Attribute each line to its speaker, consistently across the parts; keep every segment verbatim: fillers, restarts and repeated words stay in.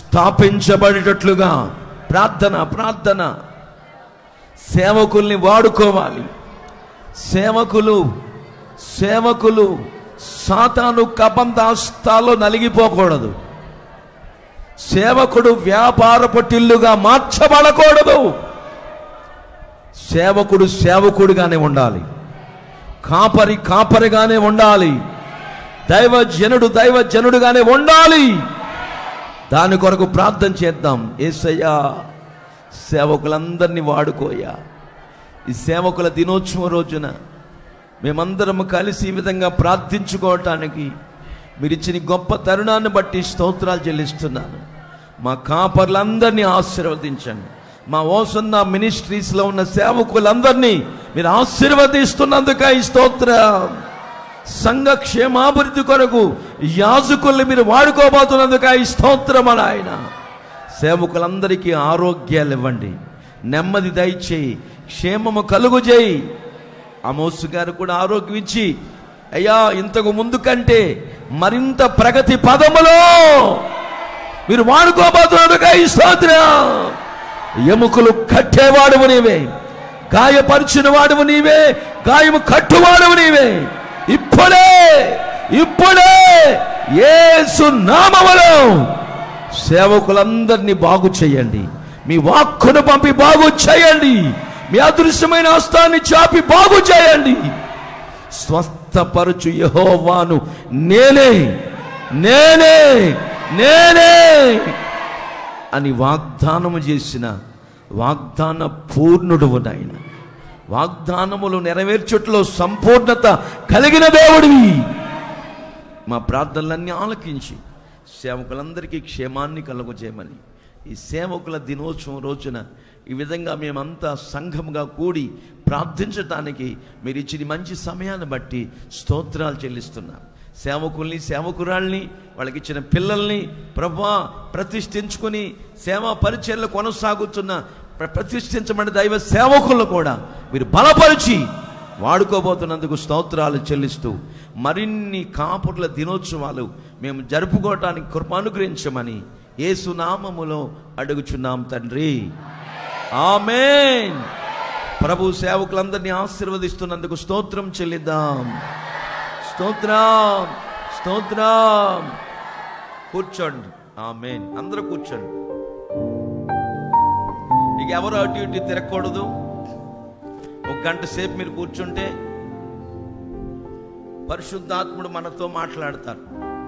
Speaker 1: స్థాపించబడేటట్లుగా ప్రార్థన ప్రార్థన సేవకుల్ని వాడుకోవాలి. సేవకులు సేవకులు సాతాను కబంధాస్తాలో నలిగిపోకూడదు. సేవకుడు వ్యాపార పట్టిల్లుగా మార్చబడకూడదు. సేవకుడు సేవకుడిగానే ఉండాలి. కాపరి కాపరిగానే ఉండాలి. దైవజనుడు దైవజనుడుగానే ఉండాలి. దాని కొరకు ప్రార్థన చేద్దాం. యేసయ్యా, సేవకులందరినీ వాడుకోయా. ఈ సేవకుల దినోత్సవం రోజున మేమందరం కలిసి ఈ విధంగా ప్రార్థించుకోవటానికి మీరు ఇచ్చిన గొప్ప తరుణాన్ని బట్టి స్తోత్రాలు చెల్లిస్తున్నాను. మా కాపర్లందరినీ ఆశీర్వదించండి. మా ఓసన్న మినిస్ట్రీస్లో ఉన్న సేవకులందరినీ మీరు ఆశీర్వదిస్తున్నందుకై స్తోత్రం. సంఘ క్షేమాభివృద్ధి కొరకు యాజకుల్ని మీరు వాడుకోబోతున్నందుకై స్తోత్రం. ఆయన సేవకులందరికీ ఆరోగ్యాలు ఇవ్వండి, నెమ్మది దయచేయి, క్షేమము కలుగు చేయి. ఆమోసు గారు కూడా ఆరోగ్యం ఇచ్చి అయ్యా ఇంతకు ముందు కంటే మరింత ప్రగతి పదములో మీరు వాడుకోబోతున్నందుకై స్తోత్రం. ఎముకలు కట్టేవాడువు నీవే, గాయపరిచిన వాడువు నీవే, గాయము కట్టువాడువు నీవే. ఇప్పుడే ఇప్పుడే యేసు నామములో సేవకులందరినీ బాగు చేయండి. మీ వాక్కును పంపి బాగు చేయండి. మీ అదృశ్యమైన హస్తాన్ని చాపి బాగు చేయండి. స్వస్థపరచు యెహోవాను నేనే నేనే నేనే అని వాగ్దానము చేసిన వాగ్దాన పూర్ణుడువు నాయన. వాగ్దానములు నెరవేర్చుట్లో సంపూర్ణత కలిగిన దేవుడివి. మా ప్రార్థనలన్నీ ఆలకించి సేవకులందరికీ క్షేమాన్ని కలుగజేయమని ఈ సేవకుల దినోత్సవం రోజున ఈ విధంగా మేమంతా సంఘముగా కూడి ప్రార్థించటానికి మీరు ఇచ్చిన మంచి సమయాన్ని బట్టి స్తోత్రాలు చెల్లిస్తున్నాం. సేవకుల్ని సేవకురాల్ని వాళ్ళకి ఇచ్చిన పిల్లల్ని ప్రభువా ప్రతిష్ఠించుకొని సేవా పరిచర్యలు కొనసాగుతున్న ప్రతిష్ఠించబడిన దైవ సేవకులను కూడా మీరు బలపరిచి వాడుకోబోతున్నందుకు స్తోత్రాలు చెల్లిస్తూ మరిన్ని కాపుర్ల దినోత్సవాలు మేము జరుపుకోవటానికి కృప అనుగ్రహించమని యేసు నామములో అడుగుచున్నాం తండ్రి, ఆమేన్. ప్రభు సేవకులందరినీ ఆశీర్వదిస్తున్నందుకు స్తోత్రం చెల్లిద్దాం. స్తోత్రం స్తోత్రం. కూర్చోండి. ఆమేన్. అందరూ కూర్చోండి. ఇక ఎవరు అటు ఇటు తిరగకూడదు. ఒక గంట సేపు మీరు కూర్చుంటే పరిశుద్ధాత్ముడు మనతో మాట్లాడతారు.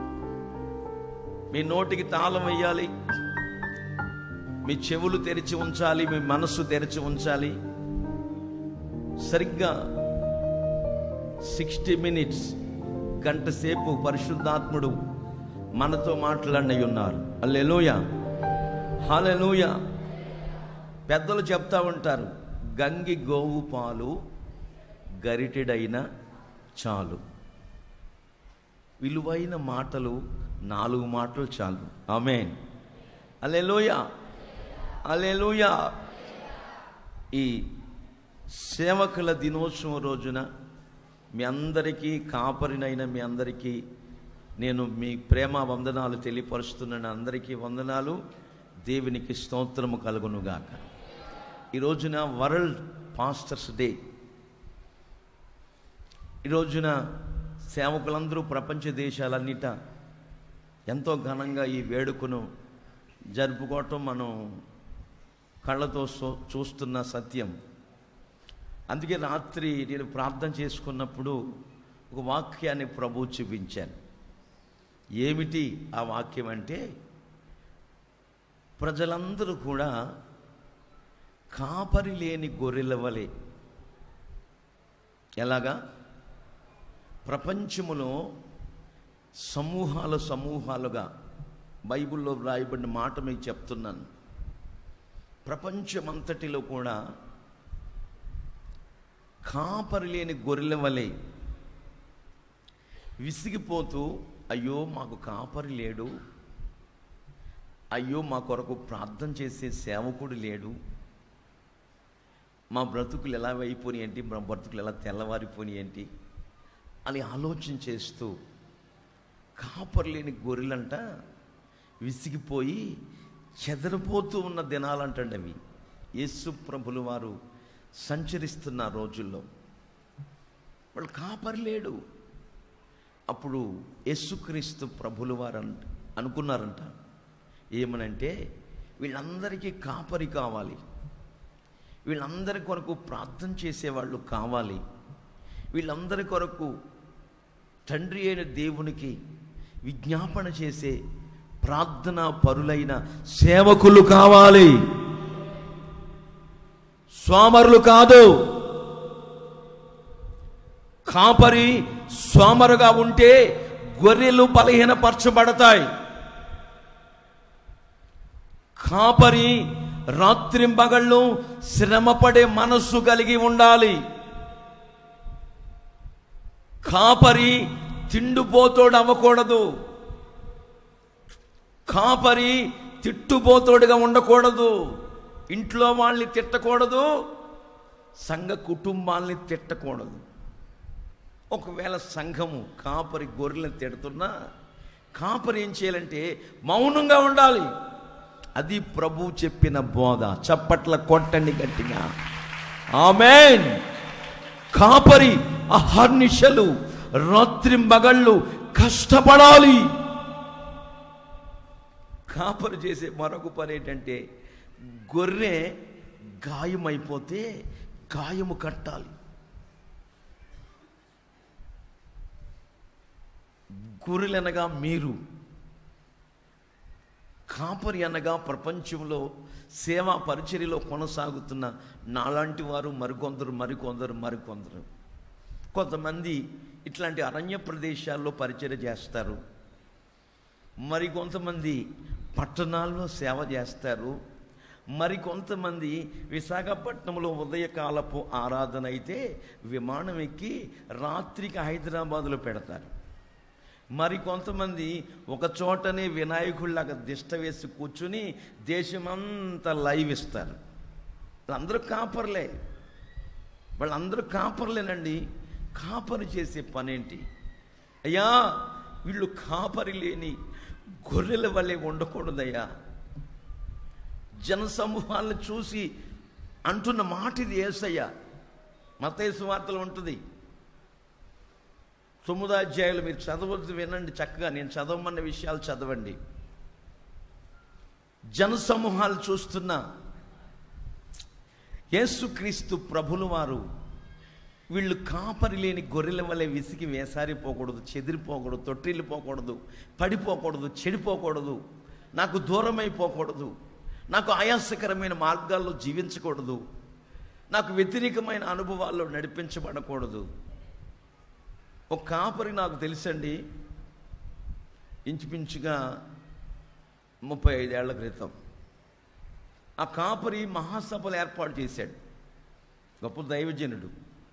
Speaker 1: మీ నోటికి తాళం వేయాలి, మీ చెవులు తెరిచి ఉంచాలి, మీ మనస్సు తెరిచి ఉంచాలి. సరిగ్గా సిక్స్టీ మినిట్స్ గంట సేపు పరిశుద్ధాత్ముడు మనతో మాట్లాడి ఉన్నారు. హల్లెలూయా హల్లెలూయా. పెద్దలు చెప్తా ఉంటారు, గంగి గోవు పాలు గరిటెడైన చాలు. విలువైన మాటలు నాలుగు మాటలు చాలు. ఆమేన్. హల్లెలూయా హల్లెలూయా. ఈ సేవకుల దినోత్సవం రోజున మీ అందరికీ, కాపరినైన మీ అందరికీ నేను మీ ప్రేమ వందనాలు తెలియపరుస్తున్నాను. అందరికీ వందనాలు. దేవునికి స్తోత్రము కలుగునుగాక. ఈ రోజున వరల్డ్ పాస్టర్స్ డే. ఈ రోజున సేవకులందరూ ప్రపంచ దేశాలన్నిట ఎంతో ఘనంగా ఈ వేడుకను జరుపుకోవటం మనం కళ్ళతో చూస్తున్న సత్యం. అందుకే రాత్రి నేను ప్రార్థన చేసుకున్నప్పుడు ఒక వాక్యాన్ని ప్రభు చూపించాను. ఏమిటి ఆ వాక్యం అంటే, ప్రజలందరూ కూడా కాపరి లేని గొర్రెల వలె. ఎలాగా? ప్రపంచములో సమూహాలు సమూహాలుగా, బైబిల్లో రాయబడిన మాట మీకు చెప్తున్నాను. ప్రపంచమంతటిలో కూడా కాపరి లేని గొర్రెల వలె విసిగిపోతూ, అయ్యో మాకు కాపరి లేడు, అయ్యో మా కొరకు ప్రార్థన చేసే సేవకుడు లేడు, మా బ్రతుకులు ఎలా అయిపోయి ఏంటి, మా బ్రతుకులు ఎలా తెల్లవారిపోయి ఏంటి అని ఆలోచన చేస్తూ కాపరి లేని గొర్రెలంట విసిగిపోయి చెదరిపోతూ ఉన్న దినాలంటండి అవి. యేసు ప్రభులు వారు సంచరిస్తున్న రోజుల్లో వాళ్ళు కాపరి లేడు. అప్పుడు యేసుక్రీస్తు ప్రభులు వారు అనుకున్నారంట ఏమనంటే, వీళ్ళందరికీ కాపరి కావాలి, వీళ్ళందరి కొరకు ప్రార్థన చేసేవాళ్ళు కావాలి, వీళ్ళందరి కొరకు తండ్రి అయిన దేవునికి విజ్ఞాపన చేసే ప్రార్థనా పరులైన సేవకులు కావాలి, సోమరులు కాదు. కాపరి సోమరుగా ఉంటే గొర్రెలు బలహీనపరచబడతాయి. కాపరి రాత్రింబగళ్ళు శ్రమపడే మనస్సు కలిగి ఉండాలి. కాపరి తిండిపోతోడు అవ్వకూడదు. కాపరి తిట్టుపోతోడుగా ఉండకూడదు. ఇంట్లో వాళ్ళని తిట్టకూడదు, సంఘ కుటుంబాల్ని తిట్టకూడదు. ఒకవేళ సంఘము కాపరి గొర్రెలను తిడుతున్నా కాపరి ఏం చేయాలంటే మౌనంగా ఉండాలి. అది ప్రభు చెప్పిన బోధ. చప్పట్ల కొట్టండి గట్టిగా, ఆమేన్. కాపరి అహర్నిశలు రాత్రింబగళ్ళు కష్టపడాలి. కాపరి చేసే మరొక పని ఏంటంటే, గొర్రె గాయమైపోతే గాయము కట్టాలి. గొర్రెలనగా మీరు, కాపరి అనగా ప్రపంచంలో సేవా పరిచర్యలో కొనసాగుతున్న నాలాంటి వారు మరికొందరు మరికొందరు మరికొందరు కొంతమంది ఇట్లాంటి అరణ్య ప్రదేశాల్లో పరిచర్య చేస్తారు, మరికొంతమంది పట్టణాల్లో సేవ చేస్తారు, మరికొంతమంది విశాఖపట్నంలో ఉదయకాలపు ఆరాధన అయితే విమానం ఎక్కి రాత్రికి హైదరాబాదులో పెడతారు. మరి కొంతమంది ఒక చోటనే వినాయకుడిలాగా దిష్ట వేసి కూర్చుని దేశమంతా లైవ్ ఇస్తారు. వాళ్ళందరూ కాపర్లే, వాళ్ళందరూ కాపర్లేనండి. కాపరి చేసే పనేంటి? అయ్యా, వీళ్ళు కాపరి లేని గొర్రెల వల్లే ఉండకూడదయ్యా. జనసమూహాలను చూసి అంటున్న మాట ఇది. యేసయ్య మత్తయి సువార్తలో ఉంటుంది. తొమ్మిదో అధ్యాయులు మీరు చదవద్దు, వినండి చక్కగా. నేను చదవమన్న విషయాలు చదవండి. జనసమూహాలు చూస్తున్న యేసుక్రీస్తు ప్రభులు వారు వీళ్ళు కాపరి లేని గొర్రెల వలె విసిగి వేసారిపోకూడదు, చెదిరిపోకూడదు, తొట్టిల్లిపోకూడదు, పడిపోకూడదు, చెడిపోకూడదు, నాకు దూరమైపోకూడదు, నాకు ఆయాసకరమైన మార్గాల్లో జీవించకూడదు, నాకు వ్యతిరేకమైన అనుభవాల్లో నడిపించబడకూడదు. ఒక కాపరి నాకు తెలుసండి, ఇంచుమించుగా ముప్పై ఐదేళ్ల క్రితం ఆ కాపరి మహాసభలు ఏర్పాటు చేశాడు. గొప్ప దైవజనుడు.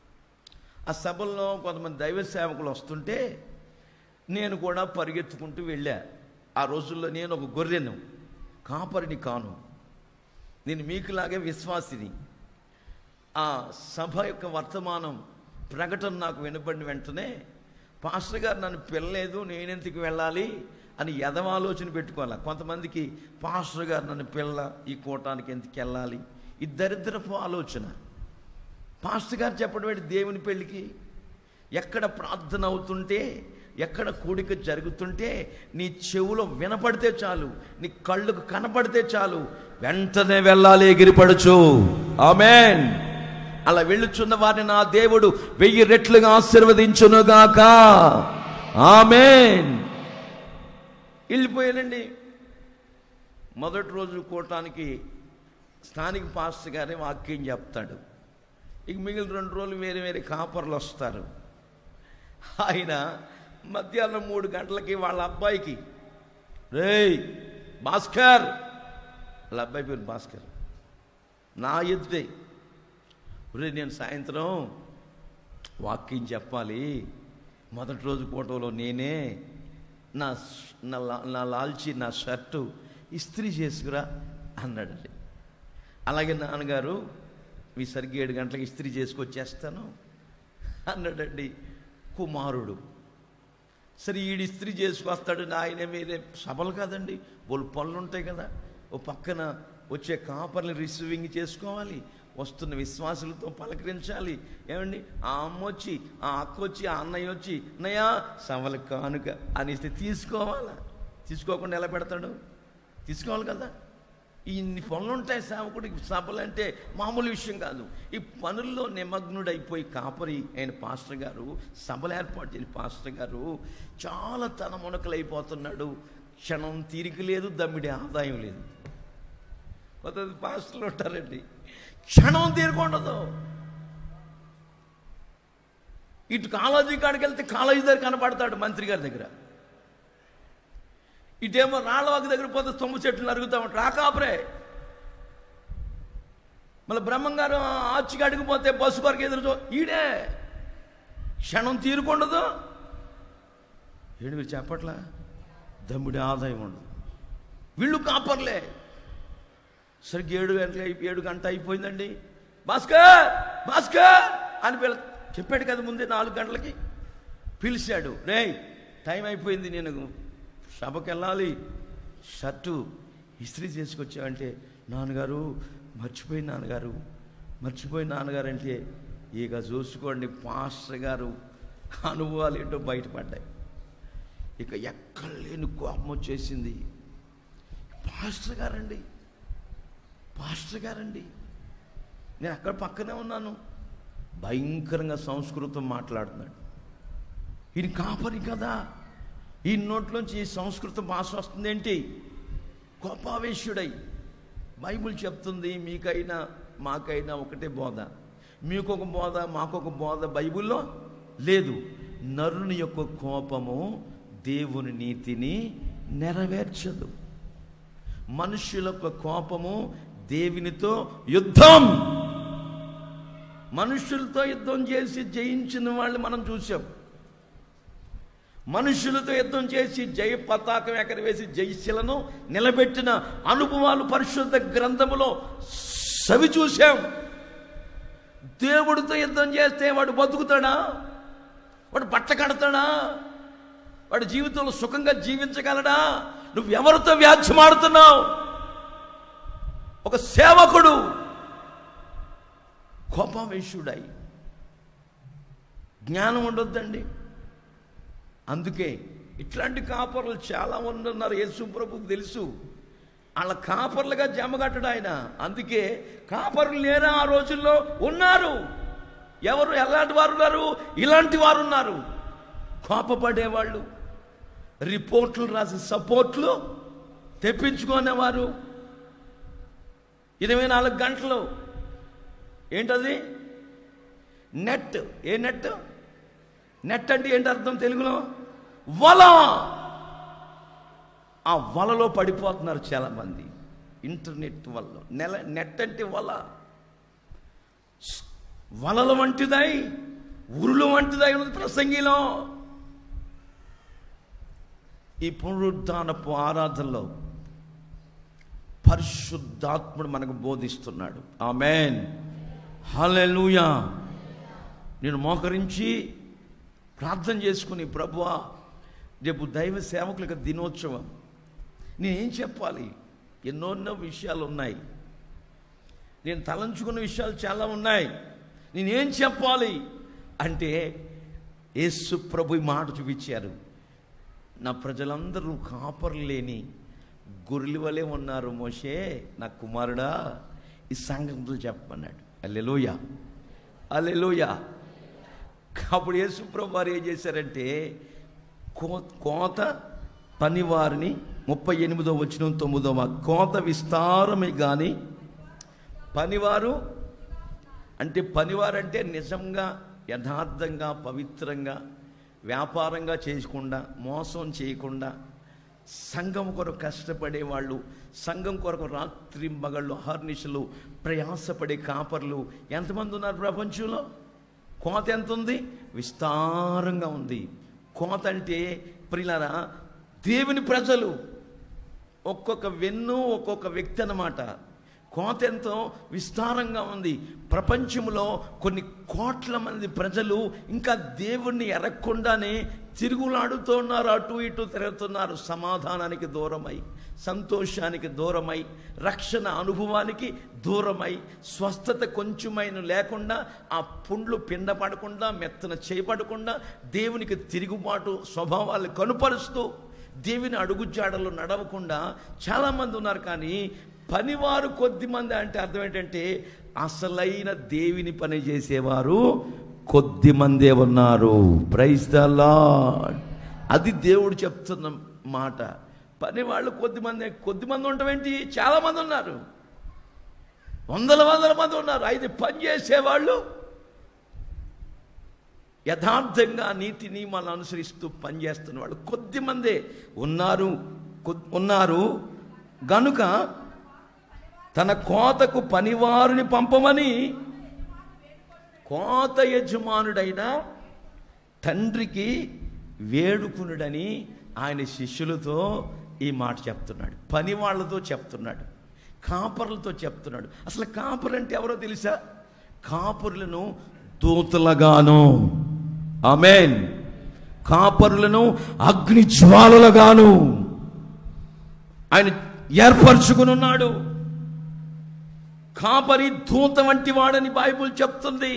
Speaker 1: ఆ సభల్లో కొంతమంది దైవ సేవకులు వస్తుంటే నేను కూడా పరిగెత్తుకుంటూ వెళ్ళా. ఆ రోజుల్లో నేను ఒక గొర్రెను, కాపరిని కాను, నేను మీకులాగే విశ్వాసిని. ఆ సభ యొక్క వర్తమానం ప్రకటన నాకు వినపడిన వెంటనే పాస్టర్ గారు నన్ను పిల్లలేదు, నేనెందుకు వెళ్ళాలి అని ఎదవాలోచన పెట్టుకోవాలి. కొంతమందికి పాస్టర్ గారు నన్ను పిల్ల, ఈ కూటానికి ఎందుకు వెళ్ళాలి, ఈ దరిద్రపు ఆలోచన. పాస్టర్ గారు చెప్పడం ఏంటి? దేవుని పెళ్ళికి ఎక్కడ ప్రార్థన అవుతుంటే, ఎక్కడ కూడిక జరుగుతుంటే నీ చెవులో వినపడితే చాలు, నీ కళ్ళకు కనపడితే చాలు, వెంటనే వెళ్ళాలి, ఎగిరిపడచ్చు. ఆమేన్. అలా వెళ్ళుచున్న వారిని నా దేవుడు వెయ్యి రెట్లుగా ఆశీర్వదించునుగాక. ఆమేన్. వెళ్ళిపోయానండి. మొదటి రోజు కూటానికి స్థానిక పాస్టర్ గారే వాక్యం చెప్తాడు. ఇక మిగిలిన రెండు రోజులు వేరే వేరే కాపర్లు వస్తారు. ఆయన మధ్యాహ్నం మూడు గంటలకి వాళ్ళ అబ్బాయికి, రేయ్ భాస్కర్, వాళ్ళ అబ్బాయి పేరు భాస్కర్, నా ఎదుటే, రే నేను సాయంత్రం వాక్యం చెప్పాలి, మొదటి రోజు ఫోటోలో నేనే నా నా లాల్చి నా షర్టు ఇస్త్రీ చేసుకురా అన్నాడండి. అలాగే నాన్నగారు మీ సరిగ్గా ఏడు గంటలకు ఇస్త్రీ చేసుకొచ్చేస్తాను అన్నాడండి కుమారుడు. సరే ఈడు ఇస్త్రీ చేసుకొస్తాడు, ఆయన మీదే సభలు కాదండి, బోలు పనులు ఉంటాయి కదా, ఓ పక్కన వచ్చే కాపర్ని రిసీవింగ్ చేసుకోవాలి, వస్తున్న విశ్వాసులతో పలకరించాలి. ఏమండి, ఆ అమ్మ వచ్చి, ఆ అక్క వచ్చి, ఆ అన్నయ్య వచ్చి, అన్నయ్య సవల కానుక అనేస్తే తీసుకోవాలా? తీసుకోకుండా ఎలా పెడతాడు? తీసుకోవాలి కదా. ఇన్ని పనులు ఉంటాయి సేవకుడికి. సభలు అంటే మామూలు విషయం కాదు. ఈ పనుల్లో నిమగ్నుడైపోయి కాపరి అయిన పాస్టర్ గారు, సభలు ఏర్పాటు చేయని పాస్టర్ గారు చాలా తన మునకలైపోతున్నాడు. క్షణం తీరిక లేదు, దమ్మిడి ఆదాయం లేదు. కొంతమంది పాస్టర్లు ఉంటారండి, క్షణం తీరుకుండదు. ఇటు కాలేజీ కాడికి వెళ్తే కాలేజీ దగ్గర కనపడతాడు మంత్రి గారి దగ్గర, ఇటేమో రాళ్ళవాక దగ్గర పోతే తొమ్మిది చెట్లు నరుగుతూ ఉంటాడు, ఆ కాపరే. మళ్ళీ బ్రహ్మంగారు ఆర్చికి అడిగిపోతే బస్సు కొరకు ఎదురు ఈడే. క్షణం తీరుకుండదు. ఏడు మీరు చెప్పట్లా? దమ్ముడి ఆదాయం ఉండదు. వీళ్ళు కాపర్లే. సరిగ్గా ఏడు గంటలు ఏడు గంట అయిపోయిందండి, భాస్కర్ భాస్కర్ అని పిల్ల చెప్పాడు కదా ముందే. నాలుగు గంటలకి పిలిచాడు, రే టైం అయిపోయింది, నేను సభకి వెళ్ళాలి, షర్టు ఇస్త్రీ చేసుకొచ్చావంటే, నాన్నగారు మర్చిపోయి నాన్నగారు మర్చిపోయి నాన్నగారు అంటే, ఇక చూసుకోండి పాస్టర్ గారు అనుభవాలు ఏంటో బయటపడ్డాయి. ఇక ఎక్కడ లేని కోపం వచ్చేసింది. పాస్టర్ గారండి పాస్టర్ గారండి నేను అక్కడ పక్కనే ఉన్నాను, భయంకరంగా సంస్కృతం మాట్లాడుతున్నాడు. ఈయన కాపరి కదా, ఈ నోట్లోంచి ఈ సంస్కృత భాష వస్తుందేంటి? కోపావేశుడై, బైబిల్ చెప్తుంది మీకైనా మాకైనా ఒకటే బోధ, మీకొక బోధ మాకొక బోధ బైబిల్లో లేదు. నరుని యొక్క కోపము దేవుని నీతిని నెరవేర్చదు. మనుషుల యొక్క కోపము దేవునితో యుద్ధం. మనుషులతో యుద్ధం చేసి జయించిన వాళ్ళు మనం చూసాం. మనుషులతో యుద్ధం చేసి జయ పతాకం ఎగరవేసి జయశిలను నిలబెట్టిన అనుభవాలు పరిశుద్ధ గ్రంథములో సవి చూశాం. దేవుడితో యుద్ధం చేస్తే వాడు బతుకుతాడా? వాడు బట్ట కడతాడా? వాడి జీవితంలో సుఖంగా జీవించగలడా? నువ్వు ఎవరితో వ్యాజ్యమాడుతున్నావు? ఒక సేవకుడు కోపావేశుడై, జ్ఞానం ఉండొద్దండి. అందుకే ఇట్లాంటి కాపర్లు చాలా మంది ఉన్నారు. యేసు ప్రభువుకు తెలుసు వాళ్ళ కాపర్లుగా జమగట్టడు ఆయన. అందుకే కాపర్లు లేరా ఆ రోజుల్లో? ఉన్నారు. ఎవరు? ఎలాంటి వారు ఉన్నారు? ఇలాంటి వారు ఉన్నారు. కోపపడేవాళ్ళు, రిపోర్ట్లు రాసి సపోర్ట్లు తెప్పించుకునేవారు. ఇరవై నాలుగు గంటలు ఏంటది? నెట్. ఏ నెట్? నెట్ అంటే ఏంటి అర్థం తెలుగులో? వల. ఆ వలలో పడిపోతున్నారు చాలామంది ఇంటర్నెట్ వల్ల. నెల నెట్ అంటే వల. వలల వంటిదై ఉరులు వంటిదై ఉన్నది ప్రసంగిలో. ఈ పునరుద్ధానపు ఆరాధనలో పరిశుద్ధాత్ముడు మనకు బోధిస్తున్నాడు. ఆమేన్, హల్లెలూయా. నేను మోకరించి ప్రార్థన చేసుకుని, ప్రభువా రేపు దైవ సేవకులకు దినోత్సవం, నేనేం చెప్పాలి? ఎన్నోన్నో విషయాలు ఉన్నాయి, నేను తలంచుకున్న విషయాలు చాలా ఉన్నాయి, నేనేం చెప్పాలి అంటే యేసు ప్రభు మాట చూపించారు. నా ప్రజలందరూ కాపర్లు లేని గొర్రెల వలె ఉన్నారు మోషే, నా కుమారుడా ఈ సంగతులు చెప్పమన్నాడు. హల్లెలూయా, హల్లెలూయా. అప్పుడు యేసు ప్రభు వారు ఏం చేశారంటే, కో కోత పనివారిని, ముప్పై ఎనిమిదో వచనం తొమ్మిదవ, కోత విస్తారమే కానీ పనివారు అంటే, పనివారు అంటే నిజంగా యథార్థంగా పవిత్రంగా వ్యాపారంగా చేయకుండా మోసం చేయకుండా సంఘం కొరకు కష్టపడేవాళ్ళు, సంఘం కొరకు రాత్రి మగళ్ళు అహర్నిశలు ప్రయాసపడే కాపర్లు ఎంతమంది ఉన్నారు ప్రపంచంలో? కోత ఎంత ఉంది? విస్తారంగా ఉంది. కోత అంటే ప్రియులారా దేవుని ప్రజలు, ఒక్కొక్క వెన్ను ఒక్కొక్క వ్యక్తి అన్నమాట. కోత ఎంతో విస్తారంగా ఉంది. ప్రపంచంలో కొన్ని కోట్ల మంది ప్రజలు ఇంకా దేవుణ్ణి ఎరగకుండానే తిరుగులాడుతూ ఉన్నారు, అటు ఇటు తిరుగుతున్నారు, సమాధానానికి దూరమై, సంతోషానికి దూరమై, రక్షణ అనుభవానికి దూరమై, స్వస్థత కొంచెమైన లేకుండా, ఆ పుండ్లు పిండపడకుండా, మెత్తన చేయబడకుండా, దేవునికి తిరుగుబాటు స్వభావాలు కనుపరుస్తూ, దేవుని అడుగుజాడలు నడవకుండా చాలామంది ఉన్నారు. కానీ పనివారు కొద్దిమంది అంటే అర్థం ఏంటంటే, అసలైన దేవుని పని చేసేవారు కొద్దిమందే ఉన్నారు. Praise the lord. అది దేవుడు చెప్తున్న మాట. పని వాళ్ళు కొద్దిమంది. కొద్దిమంది ఉండటం ఏంటి? చాలామంది ఉన్నారు, వందల వందల మంది ఉన్నారు. అయితే పని చేసేవాళ్ళు యథార్థంగా నీతి నియమాలను అనుసరిస్తూ పనిచేస్తున్న వాళ్ళు కొద్దిమందే ఉన్నారు ఉన్నారు గనుక తన కోతకు పనివారిని పంపమని కోత యజమానుడైన తండ్రికి వేడుకునుడని ఆయన శిష్యులతో ఈ మాట చెప్తున్నాడు. పని వాళ్ళతో చెప్తున్నాడు, కాపరులతో చెప్తున్నాడు. అసలు కాపరు అంటే ఎవరో తెలుసా? కాపరులను దూతలుగాను, ఆమేన్, కాపరులను అగ్ని జ్వాలలుగాను ఆయన ఏర్పరచుకుని ఉన్నాడు. కాపరి దూత వంటి వాడని బైబిల్ చెప్తుంది.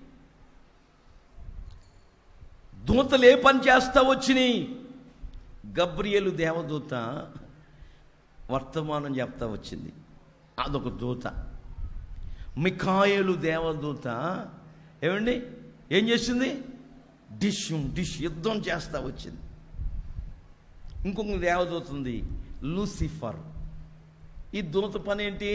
Speaker 1: దూతలు ఏ పని చేస్తా వచ్చినాయి? గబ్రియేలు దేవదూత వర్తమానం చెప్తా వచ్చింది, అదొక దూత. మిఖాయేలు దేవదూత ఏమండి ఏం చేసింది? డిష్ డిష్ యుద్ధం చేస్తా వచ్చింది. ఇంకొక దేవదూత ఉంది, లూసిఫర్. ఈ దూత పని ఏంటి?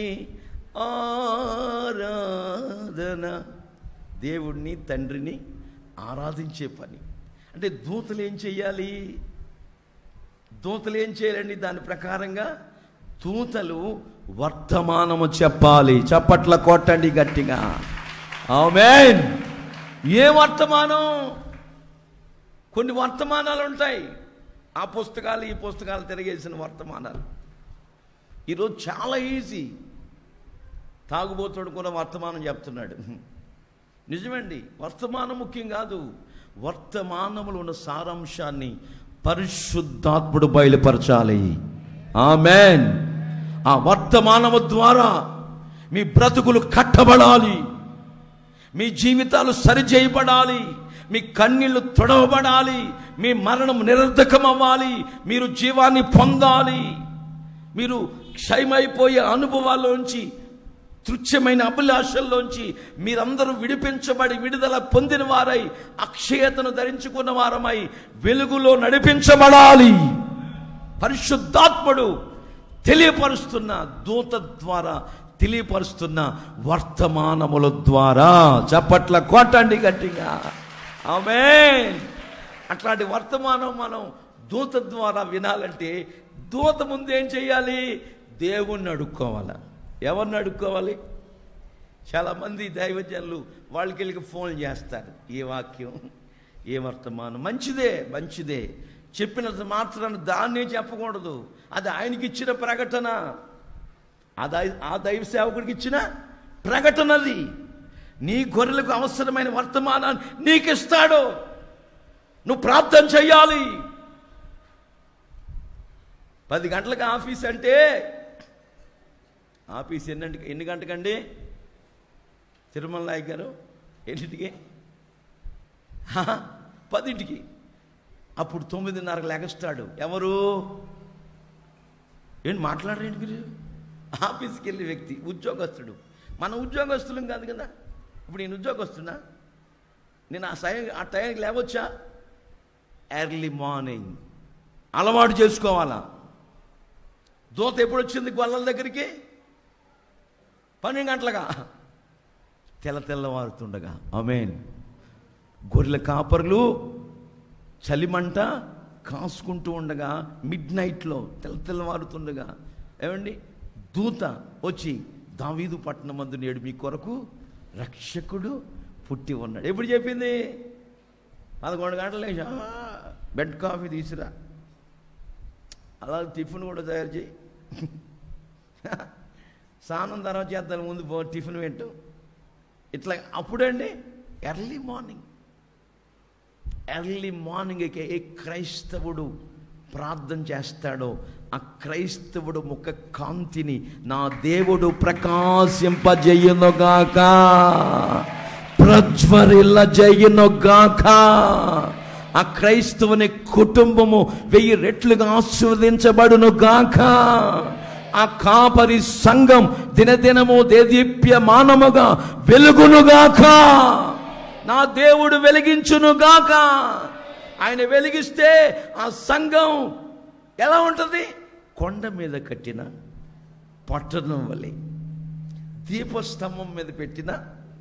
Speaker 1: ఆరాధన, దేవుడిని తండ్రిని ఆరాధించే పని. అంటే దూతలు ఏం చెయ్యాలి? దూతలు ఏం చేయాలండి? దాని ప్రకారంగా దూతలు వర్తమానము చెప్పాలి. చప్పట్ల కొట్టండి గట్టిగా, ఆమేన్. ఏ వర్తమానం? కొన్ని వర్తమానాలు ఉంటాయి, ఆ పుస్తకాలు ఈ పుస్తకాలు తిరగేసిన వర్తమానాలు. ఈరోజు చాలా ఈజీ. తాగుబోతుడు కూడా వర్తమానం చెప్తున్నాడు. నిజమండి, వర్తమానం ముఖ్యం కాదు. వర్తమానములో ఉన్న సారాంశాన్ని పరిశుద్ధాత్ముడు బయలుపరచాలి. ఆమేన్. ఆ వర్తమానము ద్వారా మీ బ్రతుకులు కట్టబడాలి, మీ జీవితాలు సరిచేయబడాలి, మీ కన్నీళ్లు తొడవబడాలి, మీ మరణం నిరర్ధకం అవ్వాలి, మీరు జీవాన్ని పొందాలి, మీరు క్షయమైపోయే అనుభవాల్లోంచి, తుచ్చమైన అభిలాషల్లోంచి మీరందరూ విడిపించబడి విడుదల పొందిన వారై అక్షయతను ధరించుకున్న వారమై వెలుగులో నడిపించబడాలి. పరిశుద్ధాత్ముడు తెలియపరుస్తున్న దూత ద్వారా, తెలియపరుస్తున్న వర్తమానముల ద్వారా. చప్పట్ల కొట్టండి గట్టిగా, ఆమేన్. అట్లాంటి వర్తమానం మనం దూత ద్వారా వినాలంటే దూత ముందు ఏం చేయాలి? దేవుణ్ణి అడుక్కోవాలి. ఎవరిని అడుక్కోవాలి? చాలామంది దైవజనులు వాళ్ళకి వెళ్ళి ఫోన్ చేస్తారు. ఏ వాక్యం, ఏ వర్తమానం? మంచిదే, మంచిదే. చెప్పినంత మాత్రాన దాన్నే చెప్పకూడదు. అది ఆయనకి ఇచ్చిన ప్రకటన, అది ఆ దైవ సేవకుడికి ఇచ్చిన ప్రకటనది. నీ గొర్రెలకు అవసరమైన వర్తమానాన్ని నీకు ఇస్తాడు. నువ్వు ప్రార్థన చెయ్యాలి. పది గంటలకు ఆఫీస్ అంటే ఆఫీస్ ఎన్ని ఎన్ని గంటకండి? తిరుమల నాయక్ గారు ఎన్నింటికి? పదింటికి. అప్పుడు తొమ్మిదిన్నరకు లెగస్తాడు. ఎవరు? ఏంటి మాట్లాడరేంటి మీరు? ఆఫీస్కి వెళ్ళే వ్యక్తి, ఉద్యోగస్తుడు. మన ఉద్యోగస్తులం కాదు కదా. ఇప్పుడు నేను ఉద్యోగస్తున్నా, నేను ఆ టైం ఆ టైంకి లేవచ్చా? ఎర్లీ మార్నింగ్ అలవాటు చేసుకోవాలా. దూత ఎప్పుడు వచ్చింది గొల్లల దగ్గరికి? పన్నెండు గంటలుగా, తెల్ల తెల్లవారుతుండగా. ఆమేన్. గొర్రెల కాపర్లు చలిమంట కాసుకుంటూ ఉండగా, మిడ్ నైట్లో తెల్ల తెల్లవారుతుండగా ఏమండి దూత వచ్చి, దావీదు పట్టణమందు నేడు మీ కొరకు రక్షకుడు పుట్టి ఉన్నాడు. ఎప్పుడు చెప్పింది? పదకొండు గంటలు లేచి బెడ్ కాఫీ తీసురా, అలా టిఫిన్ కూడా తయారు చేయి, స్నానం తర్వాత చేద్దాం, ముందు పో టిఫిన్ పెట్టు, ఇట్లా. అప్పుడండి ఎర్లీ మార్నింగ్, ఎర్లీ మార్నింగ్ ఏ క్రైస్తవుడు ప్రార్థన చేస్తాడో ఆ క్రైస్తవుడు ముఖ కాంతిని నా దేవుడు ప్రకాశింపజేయునుగాక, ప్రజ్వరిల్లజేయునుగాక. ఆ క్రైస్తవుని కుటుంబము వెయ్యి రెట్లుగా ఆశీర్వదించబడునుగాక. ఆ కాపరి సంఘం దినదినము దేదీప్యమానముగా వెలుగునుగాక. నా దేవుడు వెలిగించునుగాక. ఆయన వెలిగిస్తే ఆ సంఘం ఎలా ఉంటుంది? కొండ మీద కట్టిన పట్టణం వలె, దీపస్తంభం మీద పెట్టిన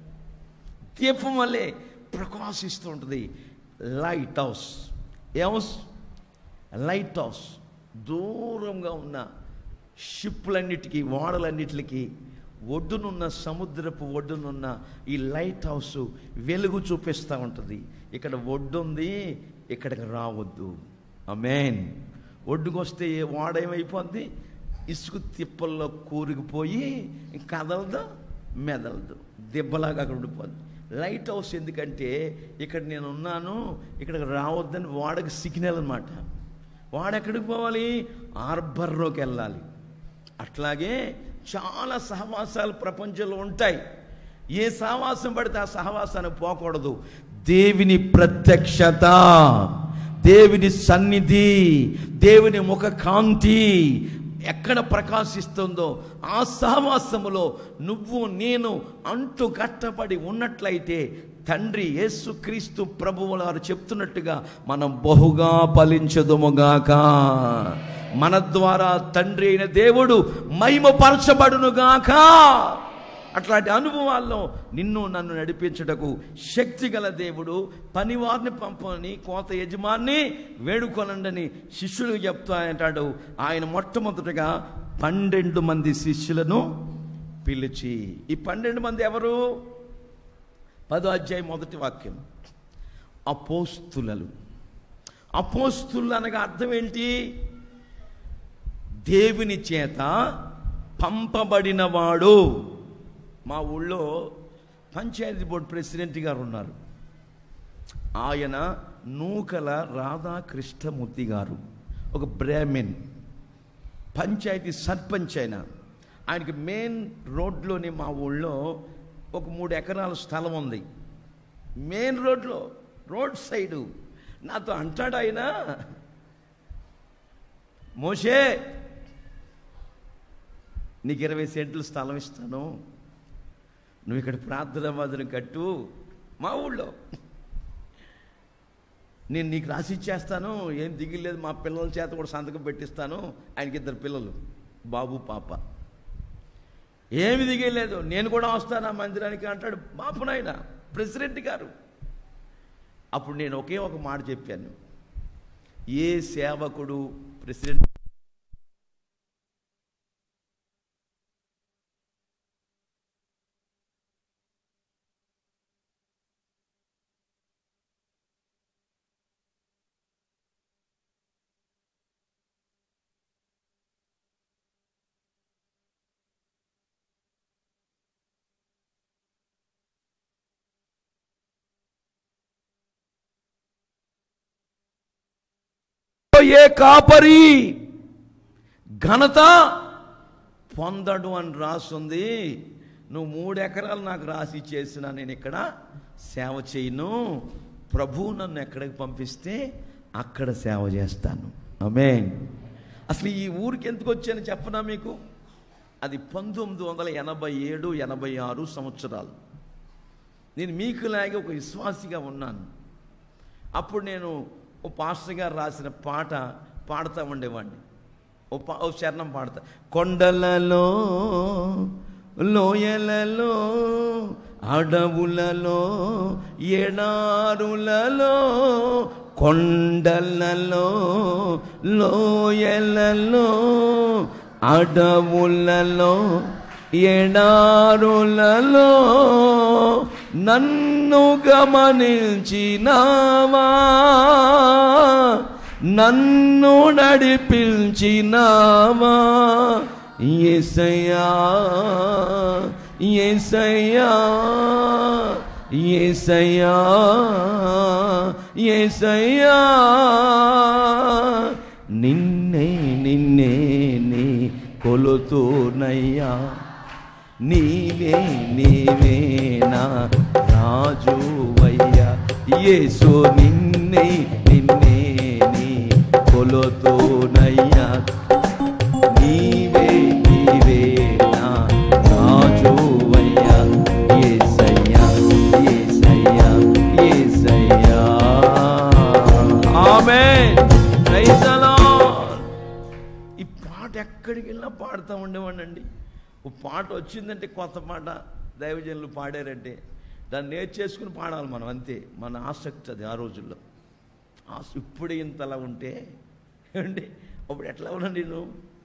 Speaker 1: దీపం వలె ప్రకాశిస్తూ ఉంటుంది. Lighthouse. ఏ హౌస్? Lighthouse. దూరంగా ఉన్న షిప్లన్నిటికీ, ఓడలన్నిటికీ ఒడ్డునున్న, సముద్రపు ఒడ్డునున్న ఈ లైట్ హౌస్ వెలుగు చూపిస్తూ ఉంటుంది. ఇక్కడ ఒడ్డు ఉంది, ఇక్కడికి రావద్దు. ఆమేన్. ఒడ్డుకు వస్తే ఏ ఓడ ఏమైపోద్ది? ఇసుక తిప్పల్లో కూరుకుపోయి కదలదు, మెదలదు, దెబ్బలాగా అక్కడ ఉండిపోద్ది. లైట్ హౌస్ ఎందుకంటే ఇక్కడ నేను ఉన్నాను, ఇక్కడికి రావద్దని వాడకి సిగ్నల్ అన్నమాట. వాడు ఎక్కడికి పోవాలి? హార్బర్లోకి వెళ్ళాలి. అట్లాగే చాలా సహవాసాలు ప్రపంచంలో ఉంటాయి. ఏ సహవాసం పడితే ఆ సహవాసానికి పోకూడదు. దేవుని ప్రత్యక్షత, దేవుని సన్నిధి, దేవుని ముఖ కాంతి ఎక్కడ ప్రకాశిస్తుందో ఆ సహవాసములో నువ్వు నేను అంటు కట్టబడి ఉన్నట్లయితే తండ్రి యేసుక్రీస్తు ప్రభువు వారు చెప్తున్నట్టుగా మనం బహుగా ఫలించదుముగాక. మన ద్వారా తండ్రి అయిన దేవుడు మహిమపరచబడునుగాక. అట్లాంటి అనుభవాల్లో నిన్ను నన్ను నడిపించుటకు శక్తి గల దేవుడు పనివారిని పంపని కోత యజమాన్ని వేడుకొనండని శిష్యులకు చెప్తా అంటాడు. ఆయన మొట్టమొదటిగా పన్నెండు మంది శిష్యులను పిలిచి, ఈ పన్నెండు మంది ఎవరు? పదో అధ్యాయం మొదటి వాక్యం. అపోస్తులు. అపోస్తులు అనగా అర్థం ఏంటి? దేవుని చేత పంపబడినవాడు. మా ఊళ్ళో పంచాయతీ బోర్డు ప్రెసిడెంట్ గారు ఉన్నారు. ఆయన నూకల రాధాకృష్ణమూర్తి గారు, ఒక బ్రాహ్మణ్, పంచాయతీ సర్పంచ్. ఆయన ఆయనకి మెయిన్ రోడ్లోని మా ఊళ్ళో ఒక మూడు ఎకరాల స్థలం ఉంది. మెయిన్ రోడ్లో, రోడ్ సైడు. నాతో అంటాడు ఆయన, మోషే నీకు ఇరవై సెంట్లు స్థలం ఇస్తాను, నువ్వు ఇక్కడ ప్రార్థన మందిరం కట్టు మా ఊళ్ళో, నేను నీకు రాసి ఇచ్చేస్తాను, ఏం దిగిలేదు, మా పిల్లల చేత కూడా సంతకం పెట్టిస్తాను. ఆయనకి ఇద్దరు పిల్లలు, బాబు పాప. ఏమి దిగలేదు, నేను కూడా వస్తాను ఆ మందిరానికి అంటాడు. బాపు నాయన ప్రెసిడెంట్ గారు. అప్పుడు నేను ఒకే ఒక మాట చెప్పాను, ఏ సేవకుడు ప్రెసిడెంట్ ఏ కాపరి ఘనత పొందడు అని రాస్తుంది. నువ్వు మూడు ఎకరాలు నాకు రాసి చేసినా నేను ఇక్కడ సేవ చేయను. ప్రభువు నన్ను ఎక్కడికి పంపిస్తే అక్కడ సేవ చేస్తాను. ఆమేన్. అసలు ఈ ఊరికి ఎందుకు వచ్చాను చెప్పనా మీకు? అది పంతొమ్మిది వందల ఎనభై ఏడు ఎనభై ఆరు సంవత్సరాలు. నేను మీకులాగే ఒక విశ్వాసిగా ఉన్నాను. అప్పుడు నేను ఓ పాస్టర్ గారు రాసిన పాట పాడుతూ ఉండేవాడిని. ఓ పా ఓ చరణం పాడతా. కొండలలో, లోయలలో, అడవులలో, ఎడారులలో, కొండలలో, లోయలలో, అడవులలో, ఎడారులలో నన్ను గమనించినావా, నన్ను నడిపించినావా, యేసయ్యా యేసయ్యా యేసయ్యా యేసయ్యా నిన్నే నిన్నే నీ కొలుతునయ్యా, నీవే నీవే నా రాజువయ్యా. యేసు నిన్నే నిన్నే నీ కొలుతునయ్యా, నీవే నీవే నా రాజువయ్యా. యేసయ్యా యేసయ్యా యేసయ్యా. ఆమేన్. Praise the lord. ఈ పాట ఎక్కడికి వెళ్ళినా పాడుతూ ఉండేవాడినండి. ఓ పాట వచ్చిందంటే, కొత్త పాట దైవజనులు పాడారంటే దాన్ని నేర్చేసుకుని పాడాలి మనం, అంతే. మన ఆసక్తి అది ఆ రోజుల్లో. ఇప్పుడు ఇంతలా ఉంటే ఏమండి, అప్పుడు ఎట్లా ఉన్నా నేను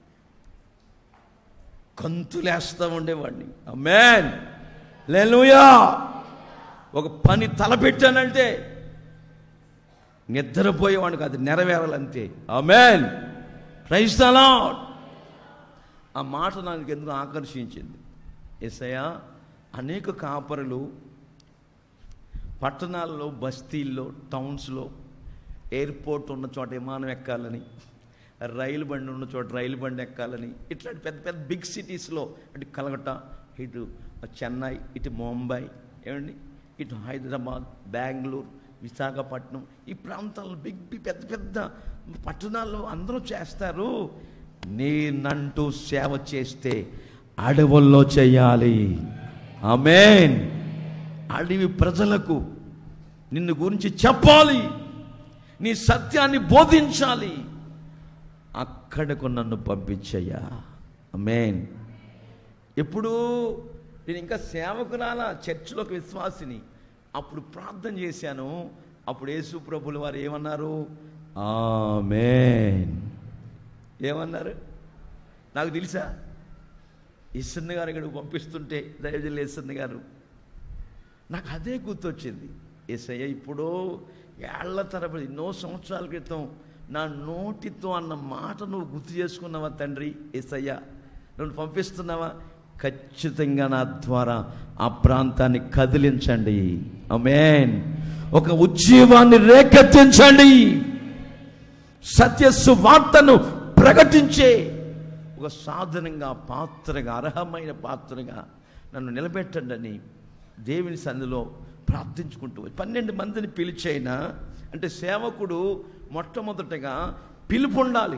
Speaker 1: కంతులేస్తూ ఉండేవాడిని. ఆమేన్. హల్లెలూయా. ఒక పని తలపెట్టానంటే నిద్రపోయేవాడిని కాదు, నెరవేరాలంతే. ఆమేన్. Praise the lord. ఆ మాట నాకు ఎందుకు ఆకర్షించింది. యేసయ్యా, అనేక కాపరులు పట్టణాల్లో, బస్తీల్లో, టౌన్స్లో, ఎయిర్పోర్ట్ ఉన్న చోట విమానం ఎక్కాలని, రైలు బండి ఉన్న చోట రైలు బండి ఎక్కాలని, ఇట్లాంటి పెద్ద పెద్ద బిగ్ సిటీస్లో, అటు కలకట్టా, ఇటు చెన్నై, ఇటు ముంబై, ఏమండి, ఇటు హైదరాబాద్, బెంగళూరు, విశాఖపట్నం, ఈ ప్రాంతాల్లో బిగ్ బిగ్ పెద్ద పెద్ద పట్టణాల్లో అందరూ చేస్తారు. నేనంటూ సేవ చేస్తే అడవుల్లో చేయాలి. ఆమేన్. అడవి ప్రజలకు నిన్ను గురించి చెప్పాలి, నీ సత్యాన్ని బోధించాలి. అక్కడకు నన్ను పంపించయ్యా. ఆమేన్. ఎప్పుడు నేను ఇంకా సేవకురాలా, చర్చిలోకి విశ్వాసిని. అప్పుడు ప్రార్థన చేశాను. అప్పుడు యేసు ప్రభులు వారు ఏమన్నారు? ఆమేన్. ఏమన్నారు నాకు తెలుసా? ఈశ్వన్న గారు ఇక్కడికి పంపిస్తుంటే, దైవజనులు ఈశ్వన్న గారు, నాకు అదే గుర్తొచ్చింది. యేసయ్య, ఇప్పుడు ఏళ్ల తరబడి ఎన్నో సంవత్సరాల క్రితం నా నోటితో అన్న మాట నువ్వు గుర్తు చేసుకున్నావా తండ్రి? యేసయ్య, నువ్వు పంపిస్తున్నావా? ఖచ్చితంగా నా ద్వారా ఆ ప్రాంతాన్ని కదిలించండి. ఆమేన్. ఒక ఉజ్జీవాన్ని రేకెత్తించండి. సత్య సువార్తను ప్రకటించే ఒక సాధనంగా, పాత్రగా, అర్హమైన పాత్రగా నన్ను నిలబెట్టండి అని దేవుని సన్నిధిలో ప్రార్థించుకుంటూ పన్నెండు మందిని పిలిచైనా, అంటే సేవకుడు మొట్టమొదటగా పిలుపు ఉండాలి.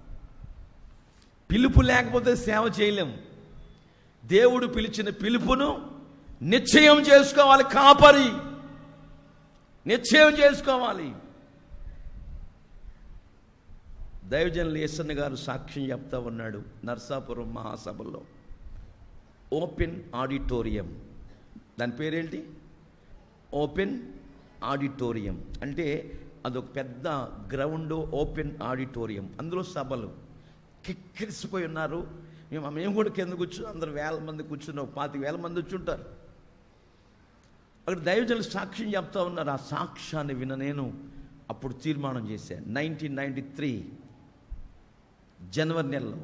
Speaker 1: పిలుపు లేకపోతే సేవ చేయలేము. దేవుడు పిలిచిన పిలుపును నిశ్చయం చేసుకోవాలి. కాపరి నిశ్చయం చేసుకోవాలి. దైవజనులు యేసన్న గారు సాక్ష్యం చెప్తా ఉన్నాడు నర్సాపురం మహాసభలో. ఓపెన్ ఆడిటోరియం, దాని పేరేంటి? Open auditorium. అంటే అదొక పెద్ద గ్రౌండ్, ఓపెన్ ఆడిటోరియం. అందులో సభలు కిక్కిరిసిపోయి ఉన్నారు. మేము మేము కూడా కింద కూర్చుని అందరు వేల మంది కూర్చున్నాం, పాతిక వేల మంది వచ్చి ఉంటారు. అక్కడ దైవజనులు సాక్ష్యం చెప్తా ఉన్నారు. ఆ సాక్ష్యాన్ని విన నేను అప్పుడు తీర్మానం చేశాను. నైన్టీన్ నైంటీ త్రీ జనవరి నెలలో,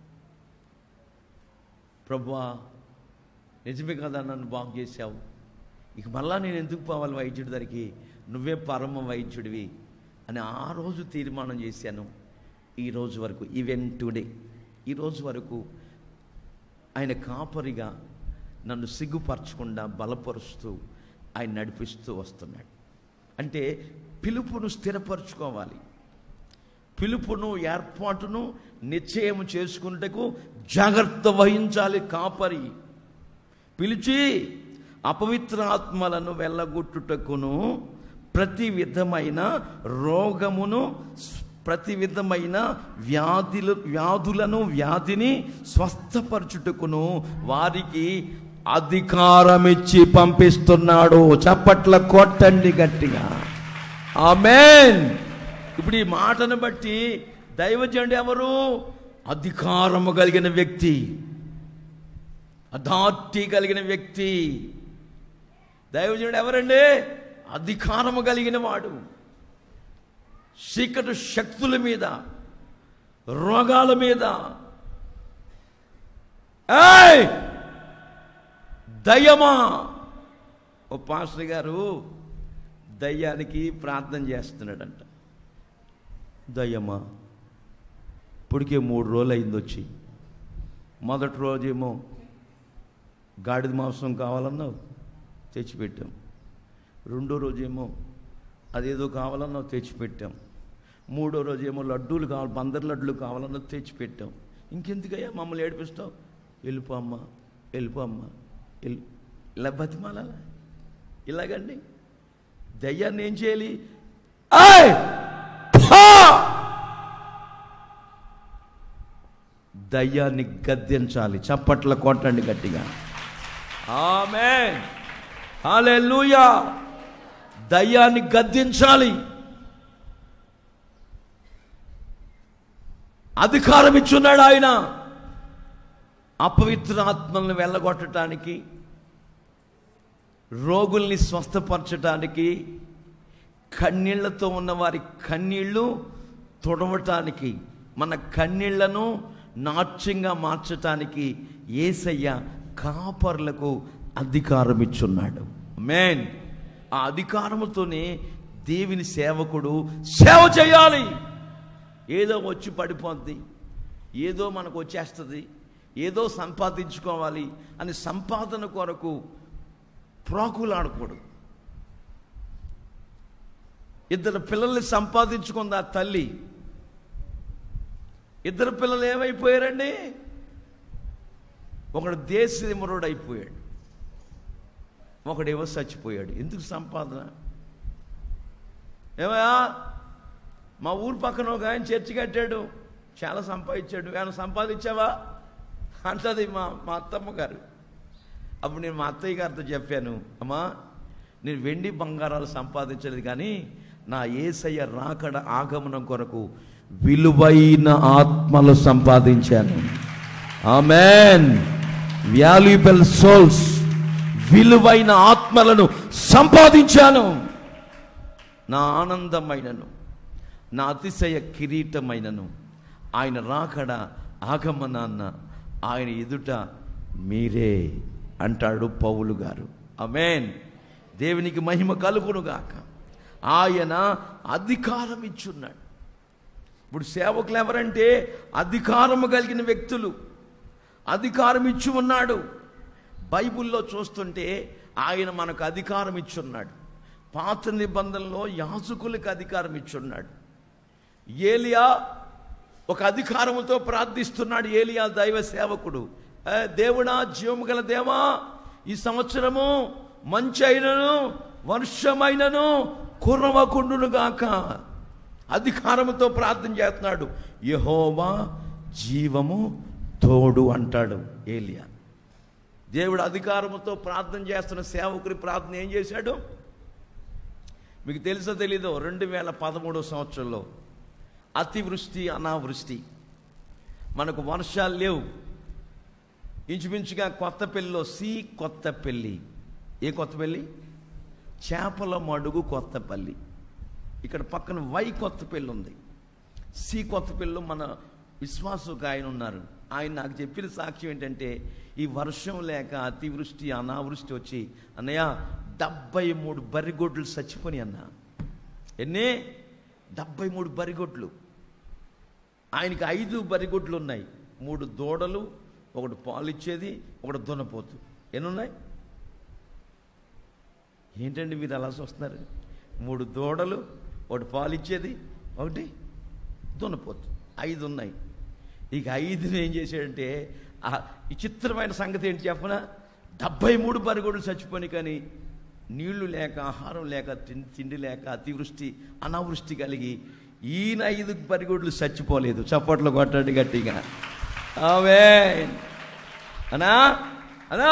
Speaker 1: ప్రభువా నిజమే కదా, నన్ను బాగు చేశావు, ఇక మళ్ళా నేను ఎందుకు పోవాలి వైద్యుడి దగ్గరికి, నువ్వే పరమ వైద్యుడివి అని ఆ రోజు తీర్మానం చేశాను. ఈరోజు వరకు, ఈవెన్ టుడే, ఈరోజు వరకు ఆయన కాపరిగా నన్ను సిగ్గుపరచకుండా బలపరుస్తూ ఆయన నడిపిస్తూ వస్తున్నాడు. అంటే పిలుపును స్థిరపరచుకోవాలి. పిలుపును, ఏర్పాటును నిశ్చయం చేసుకున్నటకు జాగ్రత్త వహించాలి కాపరి. పిలిచి అపవిత్ర ఆత్మలను వెళ్ళగొట్టుటకును, ప్రతి విధమైన రోగమును, ప్రతి విధమైన వ్యాధులు వ్యాధులను వ్యాధిని స్వస్థపరచుటకును వారికి అధికారం ఇచ్చి పంపిస్తున్నాడు. చప్పట్ల కొట్టండి గట్టిగా. ఆమేన్. ఇప్పుడు ఈ మాటను బట్టి దైవజనుడు ఎవరు? అధికారము కలిగిన వ్యక్తి, అథారిటీ కలిగిన వ్యక్తి. దైవజనుడు ఎవరండి? అధికారము కలిగిన వాడు. చీకటి శక్తుల మీద, రోగాల మీద, ఏయ్ దయ్యమా, ఓ పాస్టర్ గారు దయ్యానికి ప్రార్థన చేస్తున్నాడంట. దయ్యమా ఇప్పటికే మూడు రోజులు అయింది వచ్చి. మొదటి రోజేమో గాడిద మాంసం కావాలన్నావు, తెచ్చిపెట్టాం. రెండో రోజేమో అదేదో కావాలన్నావు, తెచ్చిపెట్టాం. మూడో రోజేమో లడ్డూలు కావాలి, బందర్ లడ్డూలు కావాలన్నావు, తెచ్చిపెట్టాం. ఇంకెందుకయ్యా మమ్మల్ని ఏడిపిస్తావు? వెళ్ళిపో అమ్మ, వెళ్ళిపో అమ్మ, వెళ్ళి ఇలా బతిమాల. ఇలాగండి దయ్యాన్ని ఏం చేయాలి? దయ్యాన్ని గద్దించాలి. చప్పట్ల కొట్టండి గట్టిగా. ఆమేన్, హల్లెలూయా. దయ్యాన్ని గద్దించాలి. అధికారం ఇచ్చున్నాడు ఆయన. అపవిత్ర ఆత్మలను వెళ్ళగొట్టడానికి, రోగుల్ని స్వస్థపరచడానికి, కన్నీళ్లతో ఉన్న వారి కన్నీళ్లు తుడవటానికి, మన కన్నీళ్లను నాట్యంగా మార్చటానికి యేసయ్య కాపర్లకు అధికారం ఇచ్చున్నాడు. ఆమేన్. ఆ అధికారముతోనే దేవుని సేవకుడు సేవ చేయాలి. ఏదో వచ్చి పడిపోద్ది, ఏదో మనకు వచ్చేస్తుంది, ఏదో సంపాదించుకోవాలి అని సంపాదన కొరకు ప్రాకులాడకూడదు. ఇద్దరు పిల్లల్ని సంపాదించుకుంది ఆ తల్లి. ఇద్దరు పిల్లలు ఏమైపోయారండి? ఒకడు దేశమురుడు అయిపోయాడు, ఒకడేమో చచ్చిపోయాడు. ఎందుకు సంపాదన? ఏమయ్యా, మా ఊరు పక్కన ఒక ఆయన చర్చి కట్టాడు, చాలా సంపాదించాడు, ఏమైనా సంపాదించావా అంటది మా మా అత్తమ్మ గారు. అప్పుడు నేను మా అత్తయ్య గారితో చెప్పాను, అమ్మా నేను వెండి బంగారాలు సంపాదించలేదు, కానీ నా యేసయ్య రాకడ ఆగమనం కొరకు విలువైన ఆత్మలు సంపాదించాను. ఆమేన్. వాల్యుబుల్ సోల్స్, విలువైన ఆత్మలను సంపాదించాను. నా ఆనందమైనను, నా అతిశయ కిరీటమైనను ఆయన రాకడ ఆగమనాన్న ఆయన ఎదుట మీరే అంటాడు పౌలు గారు. ఆమేన్. దేవునికి మహిమ కలుగునుగాక. ఆయన అధికారం ఇచ్చున్నాడు. ఇప్పుడు సేవకులు ఎవరంటే అధికారము కలిగిన వ్యక్తులు. అధికారం ఇచ్చి ఉన్నాడు. బైబిల్లో చూస్తుంటే ఆయన మనకు అధికారం ఇచ్చున్నాడు. పాత నిబంధనలో యాజకులకు అధికారం ఇచ్చున్నాడు. ఏలియా ఒక అధికారముతో ప్రార్థిస్తున్నాడు. ఏలియా దైవ సేవకుడు. దేవుడా, జీవము గల దేవా, ఈ సంవత్సరము మంచి అయినను వర్షమైనను కురవకుండునుగాక. అధికారముతో ప్రార్థన చేస్తున్నాడు. యెహోవా జీవము తోడు అంటాడు ఏలియా. దేవుడు అధికారముతో ప్రార్థన చేస్తున్న సేవకుడి ప్రార్థన ఏం చేశాడు మీకు తెలుసో తెలీదో? రెండు వేల పదమూడో సంవత్సరంలో అతివృష్టి, అనావృష్టి, మనకు వర్షాలు లేవు. ఇంచుమించుగా కొత్తపల్లిలో సి కొత్తపల్లి, ఏ కొత్తపల్లి? చేపల మడుగు కొత్తపల్లి. ఇక్కడ పక్కన వై కొత్తపల్లి ఉంది. సి కొత్తపల్లిలో మన విశ్వాసకు ఆయన ఉన్నారు. ఆయన నాకు చెప్పిన సాక్ష్యం ఏంటంటే, ఈ వర్షం లేక అతివృష్టి, అనావృష్టి వచ్చి అన్నయ్య డెబ్బై మూడు బరిగొడ్లు చచ్చిపోయి అన్న. ఎన్ని? డెబ్బై మూడు బరిగొడ్లు. ఆయనకి ఐదు బరిగొడ్లు ఉన్నాయి. మూడు దూడలు, ఒకటి పాలు ఇచ్చేది, ఒకటి దున్నపోతు. ఎన్నున్నాయి? ఏంటండి మీరు అలా చూస్తున్నారు? మూడు దూడలు, ఒకటి పాలు ఇచ్చేది, ఒకటి దున్నపోతు, ఐదు ఉన్నాయి. ఇక ఐదుని ఏం చేశాడంటే, ఆ విచిత్రమైన సంగతి ఏంటి చెప్పనా? డెబ్బై మూడు బరిగొడ్లు చచ్చిపోయి, కానీ నీళ్లు లేక, ఆహారం లేక, తిండి లేక, అతివృష్టి, అనావృష్టి కలిగి ఈయన ఐదు బరిగొడ్లు చచ్చిపోలేదు. చప్పట్లు కొట్టండి గట్టిగా. ఆమేన్. అనా అనా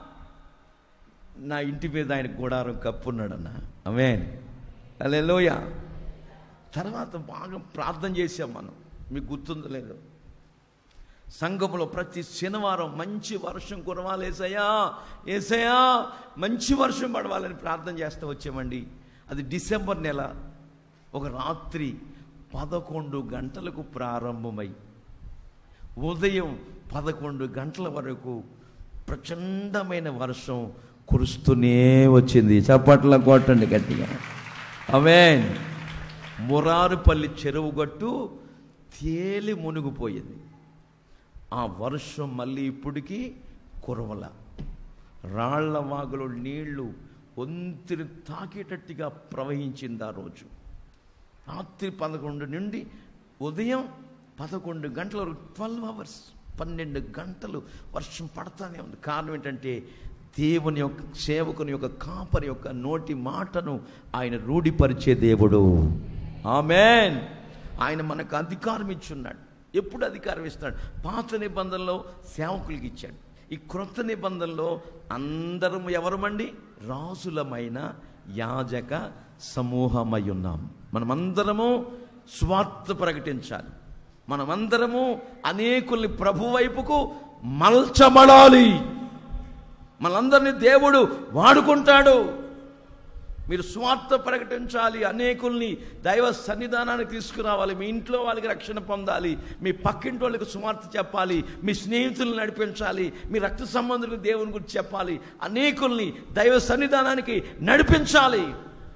Speaker 1: నా ఇంటి మీద ఆయన గుడారం కప్పున్నాడన్న. ఆమేన్. హల్లెలూయా. తర్వాత బాగా ప్రార్థన చేసాం మనం. మీకు గుర్తుందో లేదు? సంఘంలో ప్రతి శనివారం మంచి వర్షం కురవాలి ఏసయ్యా, ఏసయ్యా మంచి వర్షం పడవాలని ప్రార్థన చేస్తూ వచ్చామండి. అది డిసెంబర్ నెల. ఒక రాత్రి పదకొండు గంటలకు ప్రారంభమై ఉదయం పదకొండు గంటల వరకు ప్రచండమైన వర్షం కురుస్తూనే వచ్చింది. చప్పట్ల కొట్టండి గట్టిగా. ఆమేన్. మురారుపల్లి చెరువు గట్టు తేలి మునిగిపోయింది. ఆ వర్షం మళ్ళీ ఇప్పటికీ కురవల. రాళ్ల వాగులో నీళ్లు వంతిని తాకేటట్టుగా ప్రవహించింది ఆ రోజు. రాత్రి పదకొండు నుండి ఉదయం పదకొండు గంటల వరకు ట్వెల్వ్ అవర్స్ పన్నెండు గంటలు వర్షం పడతానే ఉంది. కారణం ఏంటంటే దేవుని యొక్క సేవకుని యొక్క కాపరి యొక్క నోటి మాటను ఆయన రూఢిపరిచే దేవుడు. ఆమేన్. ఆయన మనకు అధికారం ఇచ్చున్నాడు. ఎప్పుడు అధికారం ఇస్తాడు? పాత నిబంధనలో సేవకులకి ఇచ్చాడు. ఈ క్రొత్త నిబంధనలో అందరం ఎవరమండి? రాజులమైన యాజక సమూహమై ఉన్నాం. మనమందరము స్వార్థ ప్రకటించాలి. మనమందరము అనేకుల్ని ప్రభు వైపుకు మలచబడాలి. మనందరినీ దేవుడు వాడుకుంటాడు. మీరు స్వార్థ ప్రకటించాలి. అనేకుల్ని దైవ సన్నిధానానికి తీసుకురావాలి. మీ ఇంట్లో వాళ్ళకి రక్షణ పొందాలి. మీ పక్కింటి వాళ్ళకి స్వార్థ చెప్పాలి. మీ స్నేహితులను నడిపించాలి. మీ రక్త సంబంధులకు దేవుని గురించి చెప్పాలి. అనేకుల్ని దైవ సన్నిధానానికి నడిపించాలి.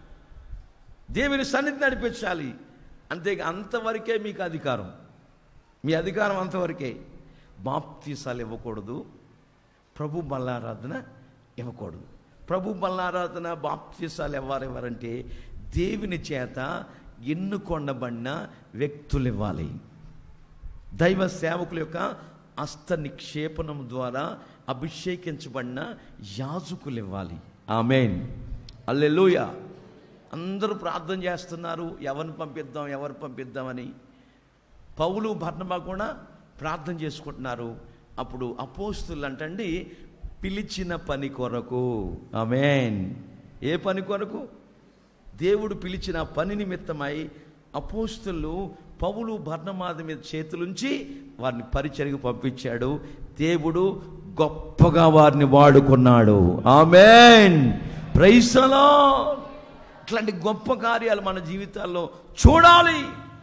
Speaker 1: దేవుని సన్నిధి నడిపించాలి. అంతే, అంతవరకే మీకు అధికారం. మీ అధికారం అంతవరకే. బాప్తీసాలు ఇవ్వకూడదు, ప్రభు బల్లారాధన ఇవ్వకూడదు. ప్రభు బల్లారాధన బాప్తీసాలు ఎవరెవరంటే దేవుని చేత ఎన్నుకొనబడిన వ్యక్తులు ఇవ్వాలి. దైవ సేవకుల యొక్క హస్త నిక్షేపణం ద్వారా అభిషేకించబడిన యాజకులు ఇవ్వాలి. ఆమేన్. హల్లెలూయా. అందరూ ప్రార్థన చేస్తున్నారు, ఎవరిని పంపిద్దాం ఎవరు పంపిద్దామని. పౌలు బర్నబా కూడా ప్రార్థన చేసుకుంటున్నారు. అప్పుడు అపోస్తులు అంటండి పిలిచిన పని కొరకు. ఆమేన్. ఏ పని కొరకు? దేవుడు పిలిచిన పని నిమిత్తమై అపోస్తులు పౌలు బర్నబాల మీద చేతులుంచి వారిని పరిచర్యకు పంపించాడు. దేవుడు గొప్పగా వారిని వాడుకున్నాడు. ఆమేన్. Praise the lord. ఇట్లాంటి గొప్ప కార్యాలు మన జీవితాల్లో చూడాలి.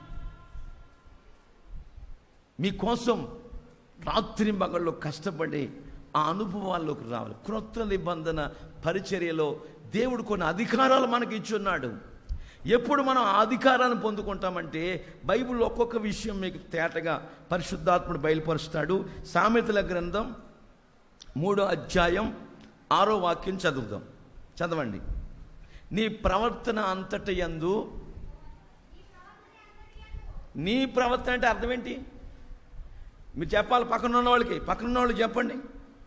Speaker 1: మీకోసం రాత్రి మగళ్ళు కష్టపడి ఆ అనుభవాల్లోకి రావాలి. క్రొత్త నిబంధన పరిచర్యలో దేవుడు కొన్ని అధికారాలు మనకి ఇచ్చున్నాడు. ఎప్పుడు మనం ఆ అధికారాన్ని పొందుకుంటామంటే బైబిల్లో ఒక్కొక్క విషయం మీకు తేటగా పరిశుద్ధాత్ముడు బయలుపరుస్తాడు. సామెతల గ్రంథం మూడో అధ్యాయం ఆరో వాక్యం చదువుదాం. చదవండి. నీ ప్రవర్తన అంతట యందు. నీ ప్రవర్తన అంటే అర్థం ఏంటి? మీరు చెప్పాలి పక్కన ఉన్న వాళ్ళకి. పక్కన ఉన్న వాళ్ళు చెప్పండి.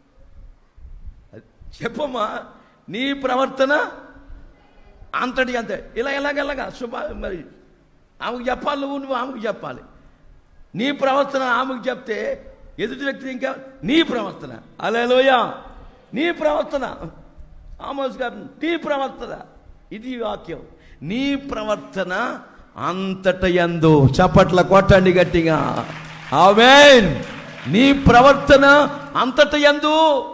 Speaker 1: చెప్పమ్మా. నీ ప్రవర్తన అంతటి అంతే. ఇలా ఎలాగెలాగా శుభ మరి ఆమెకు చెప్పాలి. నువ్వు నువ్వు ఆమెకు చెప్పాలి. నీ ప్రవర్తన ఆమెకు చెప్తే ఎదుటి వ్యక్తి ఇంకా నీ ప్రవర్తన. హల్లెలూయా. నీ ప్రవర్తన. ఆమోస్ గారు నీ ప్రవర్తన. ఇది వాక్యం. నీ ప్రవర్తన అంతట యందు. చప్పట్ల కొట్టండి గట్టిగా. ఆమేన్. నీ ప్రవర్తన అంతట యందు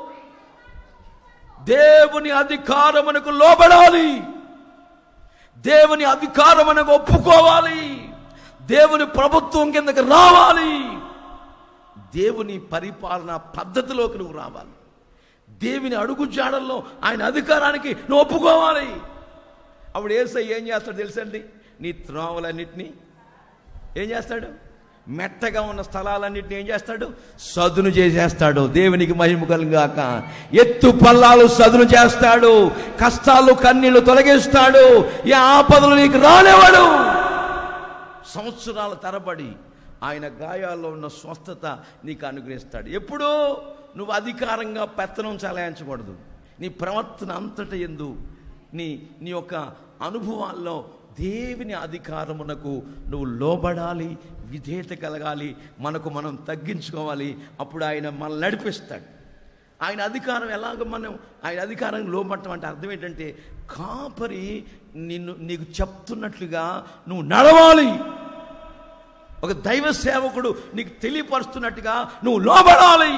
Speaker 1: దేవుని అధికారమునకు లోబడాలి. దేవుని అధికారమునకు ఒప్పుకోవాలి. దేవుని ప్రభుత్వం కిందకి రావాలి. దేవుని పరిపాలన పద్ధతిలోకి నువ్వు రావాలి. దేవుని అడుగు జాడల్లో ఆయన అధికారానికి నువ్వు ఒప్పుకోవాలి. అప్పుడు యేసయ్య ఏం చేస్తాడు తెలుసండి? నీ త్రోవలన్నిటినీ ఏం చేస్తాడు? మెట్టగా ఉన్న స్థలాలన్నింటినీ ఏం చేస్తాడు? సదును చేసేస్తాడు. దేవునికి మహిమ కలుగాక. ఎత్తు పల్లాలు సదును చేస్తాడు. కష్టాలు కన్నీళ్లు తొలగిస్తాడు. ఈ ఆపదలు నీకు రాలేవాడు. సంవత్సరాల తరబడి ఆయన గాయాల్లో ఉన్న స్వస్థత నీకు అనుగ్రహిస్తాడు. ఎప్పుడు నువ్వు అధికారంగా పెత్తనం చలాయించకూడదు. నీ ప్రవర్తన అంతట యందు నీ నీ యొక్క అనుభవాల్లో దేవుని అధికారమునకు నువ్వు లోబడాలి. విధేయత కలగాలి. మనకు మనం తగ్గించుకోవాలి. అప్పుడు ఆయన మనల్ని నడిపిస్తాడు. ఆయన అధికారం ఎలాగ మనం ఆయన అధికారానికి లోబడటం అంటే అర్థం ఏంటంటే కాపరి నిన్ను నీకు చెప్తున్నట్లుగా నువ్వు నడవాలి. ఒక దైవ సేవకుడు నీకు తెలియపరుస్తున్నట్టుగా నువ్వు లోబడాలి.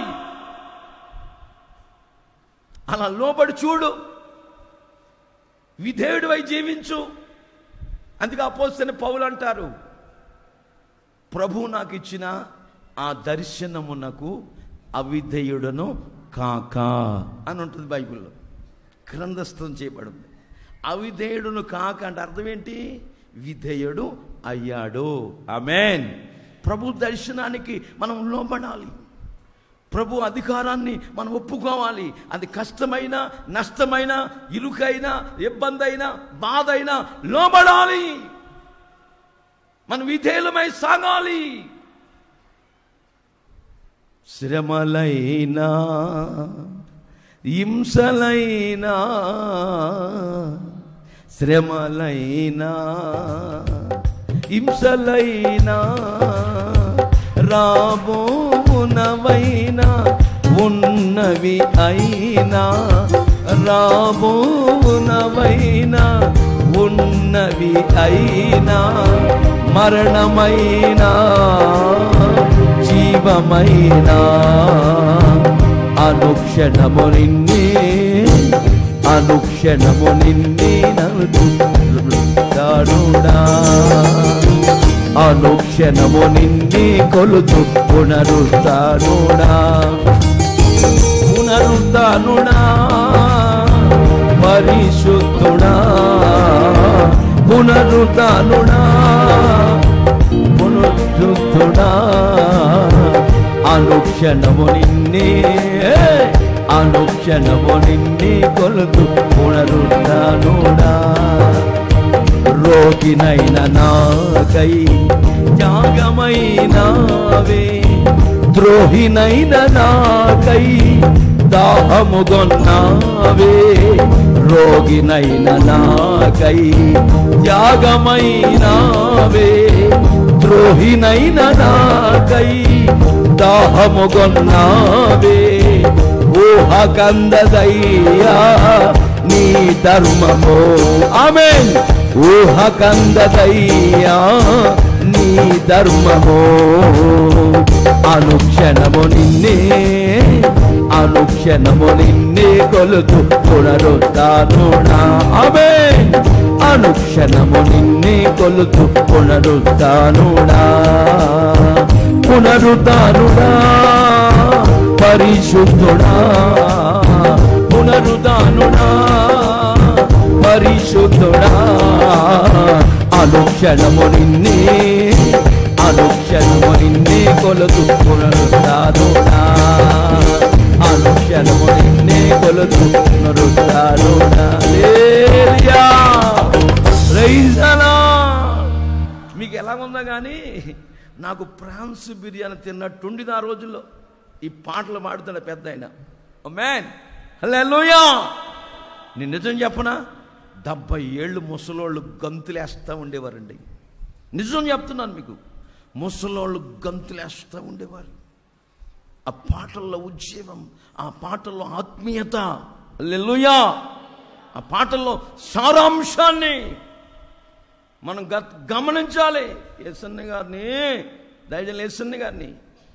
Speaker 1: అలా లోబడి చూడు. విధేయుడివై జీవించు. అందుకే అపోస్తలుడైన పౌలు అంటారు, ప్రభు నాకు ఇచ్చిన ఆ దర్శనమునకు అవిధేయుడను కాక అని ఉంటుంది బైబిల్లో. గ్రంథస్థం చేయబడింది. అవిధేయుడును కాక అంటే అర్థం ఏంటి? విధేయుడు అయ్యాడు. ఆమేన్. ప్రభు దర్శనానికి మనం లోబడాలి. ప్రభు అధికారాన్ని మనం ఒప్పుకోవాలి. అది కష్టమైన, నష్టమైన, ఇరుకైన, ఇబ్బంది అయినా, బాధ అయినా లోబడాలి. మనం విధేయులమై సాగాలి. శ్రమలైనా, హింసలైనా, శ్రమలైనా, హింసలైనా, రాబోవునవైనా, ఉన్నవి అయినా, రాబోవునవైనా, ఉన్నవి అయినా, మరణమైనా, జీవమైనా, అనుక్షణము నిన్నే, అనుక్షణము నిన్నే నలుగుతానుడా, అనుక్షణము నిన్నే కొలుతు పునరుత్థానుడా, పునరుత్థానుడా, పరిశుద్ధుడా, పునరుత్థానుడా, పునరుద్ధుడా, అనుక్షణము నిన్నే, అనుక్షణము నిన్నే కొలుతు పునరుత్థానుడా. రోగినైన నాకై త్యాగమైనావే, ద్రోహినైన నాకై దాహముగొన్నావే, రోగినైన నాకై త్యాగమైనావే, ద్రోహినైన నాకై దాహముగొన్నావే. ఊహకందదయ్యా నీ ధర్మము, ఆమేన్. ఊహకందదయ్యా నీ ధర్మము, అనుక్షణము నిన్నే, అనుక్షణము నిన్నే కొలుతు పునరుత్థానుడా, ఆమేన్. అనుక్షణము నిన్నే కొలుతు పునరుత్థానుడా, పునరుత్థానుడా, పరిశుద్ధుడా, పునరుత్థానుడా, పరిశుద్ధుడా, అనుక్షణము నిన్నే, అనుక్షణము నిన్నే కొలుతు పునరుత్థానుడా, అనుక్షణము నిన్నే కొలుతు పునరుత్థానుడా. హల్లెలూయా, ప్రైజ్ ది లార్డ్. మీకు ఎలాగుందా కానీ నాకు ప్రాన్స్ బిర్యానీ తిన్నట్టుండిది ఆ రోజుల్లో. ఈ పాటలు పాడుతున్న పెద్ద ఆయన, ఆమేన్, హల్లెలూయా. నేను నిజం చెప్పనా, డెబ్బై ఏళ్ళు ముసలోళ్ళు గంతులేస్తూ ఉండేవారండి. నిజం చెప్తున్నాను మీకు, ముసలోళ్ళు గంతులేస్తూ ఉండేవారు. ఆ పాటల్లో ఉజ్జీవం, ఆ పాటల్లో ఆత్మీయత, హల్లెలూయా. ఆ పాటల్లో సారాంశాన్ని మనం గమనించాలి. యేసన్న గారిని, దయచేసి యేసన్న గారిని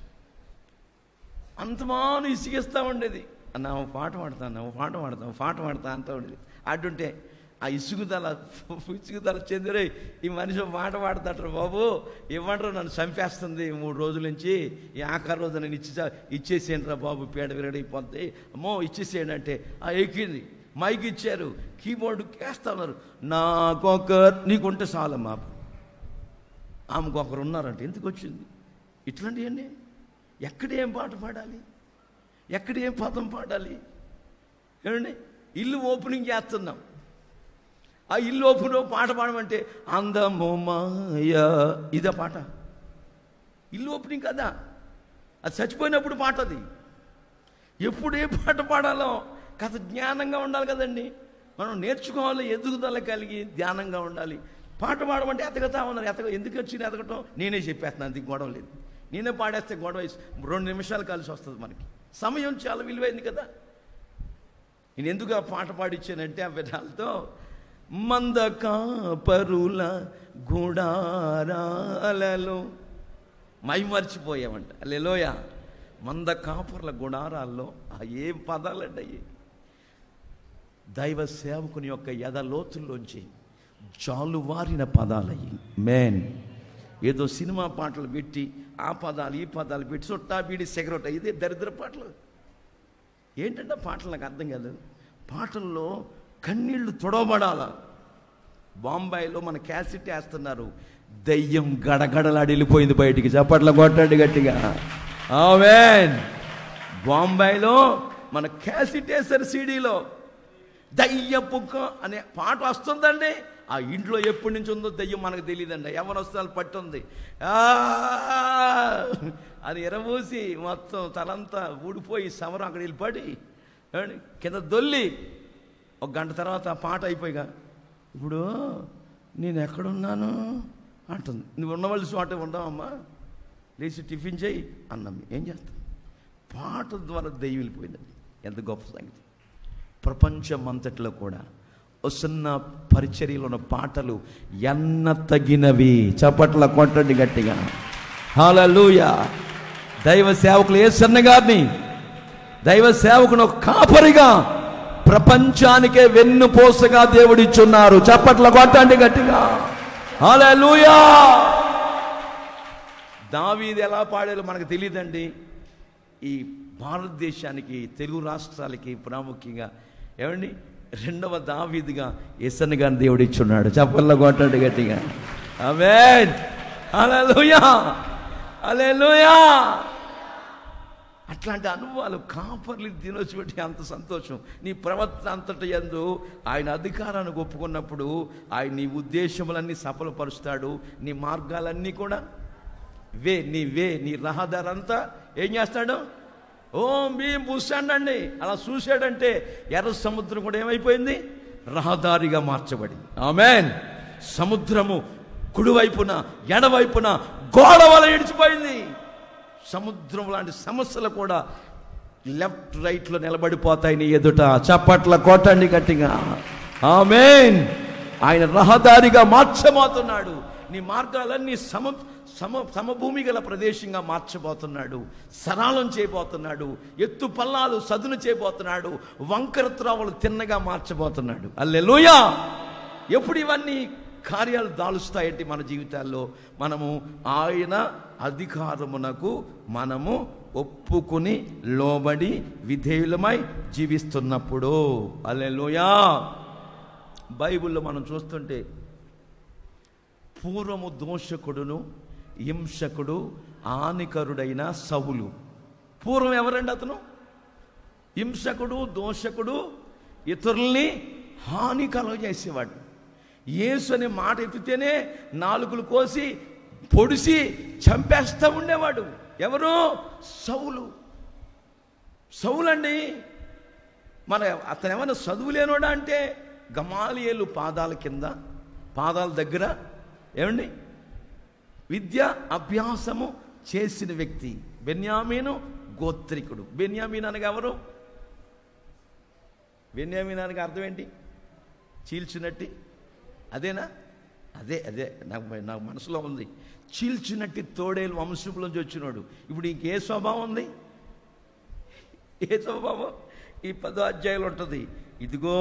Speaker 1: అంతమాను ఇసిగిస్తూ ఉండేది. అన్న ఓ పాట పాడతాను, ఓ పాట పాడతా, ఓ పాట పాడతా అంటూ ఉండేది. అటుంటే ఆ ఇసుగుదల ఇసుగుదల చెందిరే, ఈ మనిషి పాట పాడతాడు బాబు, ఇవ్వంటారు, నన్ను చంపేస్తుంది మూడు రోజుల నుంచి, ఈ ఆఖరి రోజు నేను ఇచ్చి ఇచ్చేసేయండి రా బాబు, పేడ విరడైపోద్ది, అమ్మో ఇచ్చేసేయండి అంటే ఆ ఎక్కింది. మైక్ ఇచ్చారు, కీబోర్డు కేస్తా ఉన్నారు. నాకొక నీకుంటే చాలమ్మా, ఆమెకు ఒకరు ఉన్నారంటే ఎందుకు వచ్చింది ఇట్లాంటివన్నీ? ఎక్కడ ఏం పాట పాడాలి, ఎక్కడ ఏం పదం పాడాలి? ఏమండి, ఇల్లు ఓపెనింగ్ చేస్తున్నాం, ఆ ఇల్లు ఓపెన్ పాట పాడమంటే అందము మాయ, ఇదే పాట? ఇల్లు ఓపెనింగ్ కదా, అది చచ్చిపోయినప్పుడు పాట. అది ఎప్పుడు ఏ పాట పాడాలో కాస్త జ్ఞానంగా ఉండాలి కదండి. మనం నేర్చుకోవాలి, ఎదుగుదల కలిగి ధ్యానంగా ఉండాలి. పాట పాడమంటే ఎతగతా ఉన్నారు. ఎతగ ఎందుకు వచ్చింది ఎతకటం? నేనే చెప్పేస్తున్నాను, అంత గొడవ లేదు. నేనే పాడేస్తే గొడవ రెండు నిమిషాలు కలిసి వస్తుంది. మనకి సమయం చాలా విలువైంది కదా. నేను ఎందుకు ఆ పాట పాడిచ్చానంటే ఆ విధాలతో మంద కాపరుల గుడారాలలో మై మర్చిపోయామంట. హల్లెలూయా. మంద కాపరుల గుడారాల్లో ఆ ఏం పదాలండి, దైవ సేవకుని యొక్క ఎదలోతుల్లోంచి జాలువారిన పదాలయ్యి. మేన్ ఏదో సినిమా పాటలు పెట్టి ఆ పదాలు ఈ పదాలు పెట్టి చుట్టా బీడి సిగరెట్, ఇదే దరిద్ర పాటలు. ఏంటంటే పాటలు నాకు అర్థం కాదు. పాటల్లో కన్నీళ్లు తొడవబడాల. బాంబాయిలో మన క్యాసెట్ వేస్తున్నారు, దయ్యం గడగడలాడి వెళ్ళిపోయింది బయటికి. చప్పట్ల కొట్టండి గట్టిగా. ఆమేన్. బాంబేలో మన క్యాసిటేసర్ సీడీలో దయ్యపు అనే పాట వస్తుందండి. ఆ ఇంట్లో ఎప్పటి నుంచి ఉందో దయ్యం మనకు తెలియదండి. ఎవరు వస్తారు పట్టుంది అది ఎరబూసి మొత్తం తలంతా ఊడిపోయి సమరం అక్కడ వెళ్ళిపడి కింద దొల్లి ఒక గంట తర్వాత ఆ పాట అయిపోయిగా ఇప్పుడు నేను ఎక్కడున్నాను అంటుంది. నువ్వు ఉండవలసి వాటే ఉండవమ్మా, లేచి టిఫిన్ చేయి అన్నాం. ఏం చేస్తాం? పాట ద్వారా దయ్యం వెళ్ళిపోయింది. ఎంత గొప్ప సంగతి. ప్రపంచం అంతట్లో కూడా వస్తున్న పరిచర్యలో ఉన్న పాటలు ఎన్న తగినవి. చప్పట్ల కొట్టండి గట్టిగా. హల్లెలూయా. దైవ సేవకులు యేసన్న గారిని దైవ సేవకును కాపరిగా ప్రపంచానికే వెన్నుపోసగా దేవుడిచ్చున్నారు. చప్పట్ల కొట్టండి గట్టిగా. హల్లెలూయా. దావీదు ఎలా పాడాలో మనకు తెలియదండి. ఈ భారతదేశానికి తెలుగు రాష్ట్రాలకి ప్రాముఖ్యంగా ఏమండి రెండవ దావీదుగా యేసన్న గారిని దేవుడు ఇచ్చున్నాడు. చప్పట్ల కొట్టండి గట్టిగా. ఆమేన్. హల్లెలూయా. హల్లెలూయా. అట్లాంటి అనుభవాలు కాపర్లు దినోచిపెట్టి అంత సంతోషం. నీ ప్రవర్తన అంతట యందు ఆయన అధికారాన్ని ఒప్పుకున్నప్పుడు ఆయన నీ ఉద్దేశములన్నీ సఫలపరుస్తాడు. నీ మార్గాలన్నీ కూడా వే నీ వే నీ రహదారంతా ఏం చేస్తాడు? ఓం భీం పూసాడండి. అలా చూశాడంటే ఎర్ర సముద్రం కూడా ఏమైపోయింది? రహదారిగా మార్చబడి. ఆమేన్. సముద్రము కుడివైపున ఎడవైపున గోడ వల ఇడిచిపోయింది. సముద్రం లాంటి సమస్యలు కూడా లెఫ్ట్ రైట్లో నిలబడిపోతాయి నీ ఎదుట. చప్పట్ల కొట్టండి గట్టిగా. ఆమేన్. ఆయన రహదారిగా మార్చబోతున్నాడు. నీ మార్గాలన్నీ సమ సమ సమభూమి గల ప్రదేశంగా మార్చబోతున్నాడు. సరళం చేయబోతున్నాడు. ఎత్తు పల్లాలు సదును చేయబోతున్నాడు. వంకర త్రోవలు తిన్నగా మార్చబోతున్నాడు. హల్లెలూయా. ఎప్పుడు ఇవన్నీ కార్యాలు దాలుస్తాయంటే మన జీవితాల్లో మనము ఆయన అధికారమునకు మనము ఒప్పుకుని లోబడి విధేయులమై జీవిస్తున్నప్పుడు. హల్లెలూయా. బైబిల్లో మనం చూస్తుంటే పూర్వము దోషకుడును హింసకుడు హానికరుడైన సౌలు. పూర్వం ఎవరండి అతను? హింసకుడు, దోషకుడు, ఇతరుల్ని హాని కలుగజేసేవాడు. యేసు అనే మాట ఎత్తితేనే నాలుగులు కోసి పొడిసి చంపేస్తూ ఉండేవాడు. ఎవరు? సౌలు. సౌలండి. మన అతను ఏమన్నా చదువు లేనోడా అంటే గమాలియేలు పాదాల కింద పాదాల దగ్గర ఏమండి విద్య అభ్యాసము చేసిన వ్యక్తి. బెన్యామీను గోత్రికుడు. బెన్యామీన్ అనగా ఎవరు? బెన్యామీన్ అనగా అర్థం ఏంటి? చీల్చినట్టి. అదేనా? అదే అదే నాకు నాకు మనసులో ఉంది. చీల్చినట్టి తోడేలు వంశంలోంచి వచ్చినాడు. ఇప్పుడు ఇంకే స్వభావం ఉంది? ఏ స్వభావం? ఈ పదో అధ్యాయంలో ఉంటుంది. ఇదిగో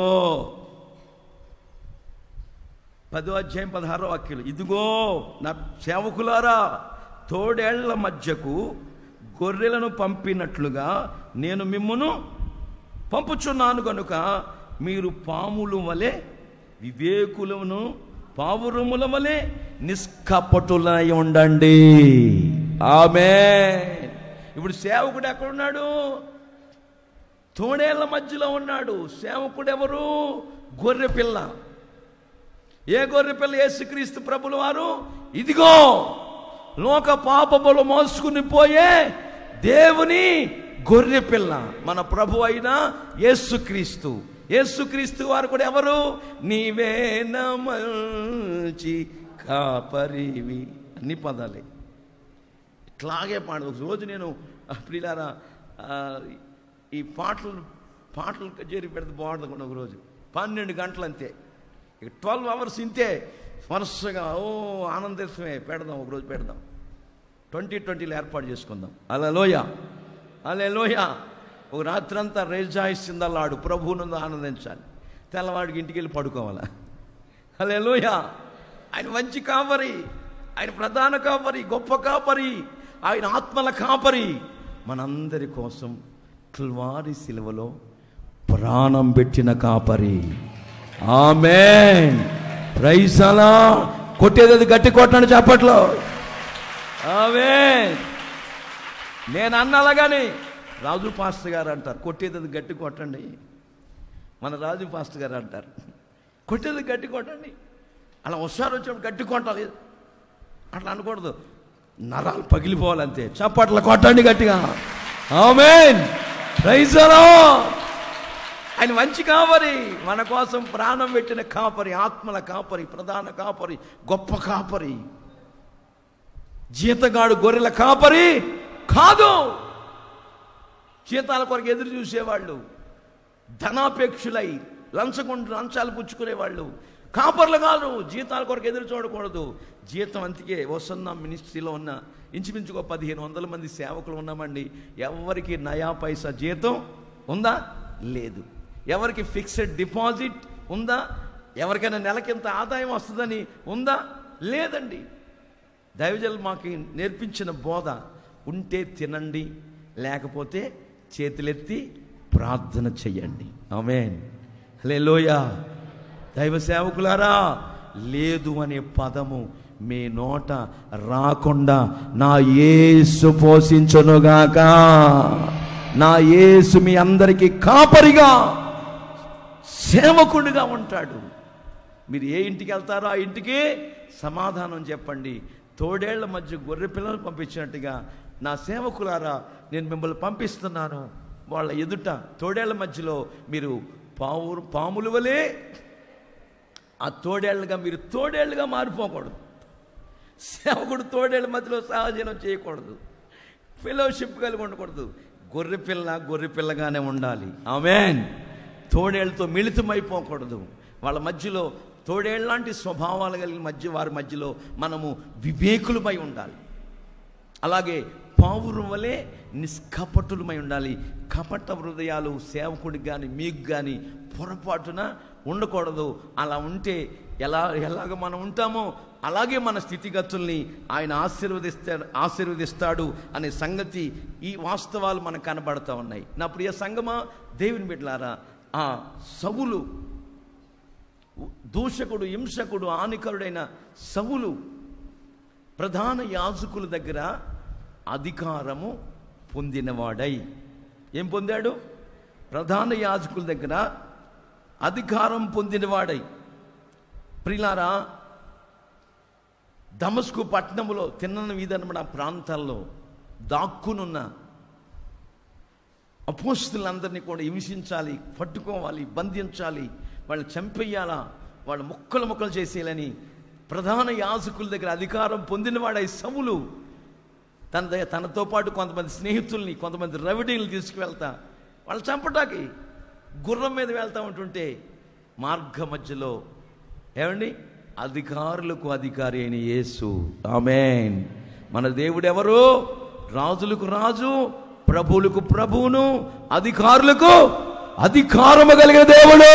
Speaker 1: పదో అధ్యాయం పదహారో వాక్యాలు. ఇదిగో నా సేవకులారా, తోడేళ్ల మధ్యకు గొర్రెలను పంపినట్లుగా నేను మిమ్మును పంపుచున్నాను కనుక మీరు పాముల వలె వివేకులను పావురముల వలె నిష్కపటులై ఉండండి. ఆమేన్. ఇప్పుడు సేవకుడు ఎక్కడున్నాడు? తోడేళ్ల మధ్యలో ఉన్నాడు. సేవకుడు ఎవరు? గొర్రె పిల్ల. ఏ గొర్రె పిల్ల? యేసుక్రీస్తు ప్రభుల వారు. ఇదిగో లోక పాపములు మోసుకుని పోయే దేవుని గొర్రె పిల్ల మన ప్రభు అయిన యేసుక్రీస్తు. యేసుక్రీస్తు వారు కూడా ఎవరు? నీవే నా మంచి కాపరివి. అన్ని పదాలే ఇట్లాగే పాడు. ఒక రోజు నేను ప్రియులారా ఈ పాటలు పాటలు చేరి పెడితే బాగుంటుంది. ఒకరోజు పన్నెండు గంటలు అంతే, ఇక ట్వెల్వ్ అవర్స్ ఇంతే వరుసగా ఓ ఆనందమే పెడదాం. ఒకరోజు పెడదాం. ట్వంటీ ట్వంటీలో ఏర్పాటు చేసుకుందాం. హల్లెలూయా. హల్లెలూయా. ఒక రాత్రంతా రేజాయిస్తుందల్లాడు, ప్రభువునందు ఆనందించాలి. తెల్లవాడికి ఇంటికి వెళ్ళి పడుకోవాలా. హల్లెలూయా. ఆయన మంచి కాపరి, ఆయన ప్రధాన కాపరి, గొప్ప కాపరి, ఆయన ఆత్మల కాపరి, మనందరి కోసం కల్వారి శిలువలో ప్రాణం పెట్టిన కాపరి. ఆమేన్. ప్రైజ్ అలా కొట్టేది గట్టి కొట్టండి చప్పట్లో. ఆమేన్. నేను అన్నలాగానే రాజు పాస్టర్ గారు అంటారు, కొట్టేది గట్టి కొట్టండి. మన రాజు పాస్టర్ గారు అంటారు, కొట్టేది గట్టి కొట్టండి. అలా ఒకసారి వచ్చినప్పుడు గట్టి కొట్టాలి, అట్లా అనకూడదు. నరాలు పగిలిపోవాలంతే. చప్పట్ల కొట్టండి గట్టిగా. ఆమేన్. Praise the Lord. ఆయన మంచి కాపరి, మన కోసం ప్రాణం పెట్టిన కాపరి, ఆత్మల కాపరి, ప్రధాన కాపరి, గొప్ప కాపరి. జీతగాడు గొర్రెల కాపరి కాదు. జీతాల కొరకు ఎదురు చూసేవాళ్ళు, ధనాపేక్షులై లంచగొండు లంచాలు పుచ్చుకునేవాళ్ళు కాపర్లు కాదు. జీతాల కొరకు ఎదురు చూడకూడదు. జీతం అంతకే వస్తున్న మినిస్ట్రీలో ఉన్న ఇంచుమించుకో పదిహేను వందల మంది సేవకులు ఉన్నామండి. ఎవరికి నయా పైసా జీతం ఉందా? లేదు. ఎవరికి ఫిక్స్డ్ డిపాజిట్ ఉందా? ఎవరికైనా నెలకింత ఆదాయం వస్తుందని ఉందా? లేదండి. దైవజనులు మాకు నేర్పించిన బోధ, ఉంటే తినండి, లేకపోతే చేతులెత్తి ప్రార్థన చెయ్యండి. ఆమేన్. హల్లెలూయా. దైవ సేవకులారా, లేదు అనే పదము మీ నోట రాకుండా నా యేసు పోషించునుగాక. నా యేసు మీ అందరికీ కాపరిగా, సేవకుడిగా ఉంటాడు. మీరు ఏ ఇంటికి వెళ్తారో ఆ ఇంటికి సమాధానం చెప్పండి. తోడేళ్ల మధ్య గొర్రె పిల్లలు పంపించినట్టుగా నా సేవకులారా, నేను మిమ్మల్ని పంపిస్తున్నాను. వాళ్ళ ఎదుట తోడేళ్ల మధ్యలో మీరు పాము పాముల వలె, ఆ తోడేళ్లుగా మీరు తోడేళ్లుగా మారిపోకూడదు. సేవకుడు తోడేళ్ల మధ్యలో సహజనం చేయకూడదు. ఫెలోషిప్ కలిగి ఉండకూడదు. గొర్రె పిల్ల గొర్రె పిల్లగానే ఉండాలి. ఆమేన్. తోడేళ్లతో మిళితమైపోకూడదు. వాళ్ళ మధ్యలో తోడేళ్లాంటి స్వభావాలు కలిగిన మధ్య వారి మధ్యలో మనము వివేకులమై ఉండాలి. అలాగే పావురం వలె నిష్కపటులమై ఉండాలి. కపట హృదయాలు సేవకుడికి కానీ మీకు కానీ పొరపాటున ఉండకూడదు. అలా ఉంటే ఎలా ఎలాగ మనం ఉంటామో అలాగే మన స్థితిగతుల్ని ఆయన ఆశీర్వదిస్తాడు ఆశీర్వదిస్తాడు అనే సంగతి, ఈ వాస్తవాలు మనకు కనబడుతూ ఉన్నాయి. నా ప్రియ సంగమా, దేవుని బిడ్డలారా, ఆ సౌలు దూషకుడు, హింసకుడు, హానికరుడైన సౌలు ప్రధాన యాజకుల దగ్గర అధికారము పొందినవాడై, ఏం పొందాడు? ప్రధాన యాజకుల దగ్గర అధికారం పొందినవాడై. ప్రియులారా, దమస్కు పట్టణములో తిన్నని వీధనమైన ప్రాంతాల్లో దాక్కునున్న అపోస్తులందరినీ కూడా హింసించాలి, పట్టుకోవాలి, బంధించాలి, వాళ్ళని చంపేయాలా, వాళ్ళు ముక్కలు ముక్కలు చేసేయాలని ప్రధాన యాజకుల దగ్గర అధికారం పొందినవాడై సౌలు తన దగ్గర తనతో పాటు కొంతమంది స్నేహితుల్ని, కొంతమంది రవిడీలు తీసుకువెళ్తా వాళ్ళు చంపటానికి గుర్రం మీద వెళ్తూ ఉంటుంటే మార్గ మధ్యలో ఏమండి, అధికారులకు అధికారి అయిన యేసు. ఆమేన్. మన దేవుడు ఎవరు? రాజులకు రాజు, ప్రభువులకు ప్రభువును, అధికారులకు అధికారము కలిగిన దేవుడు.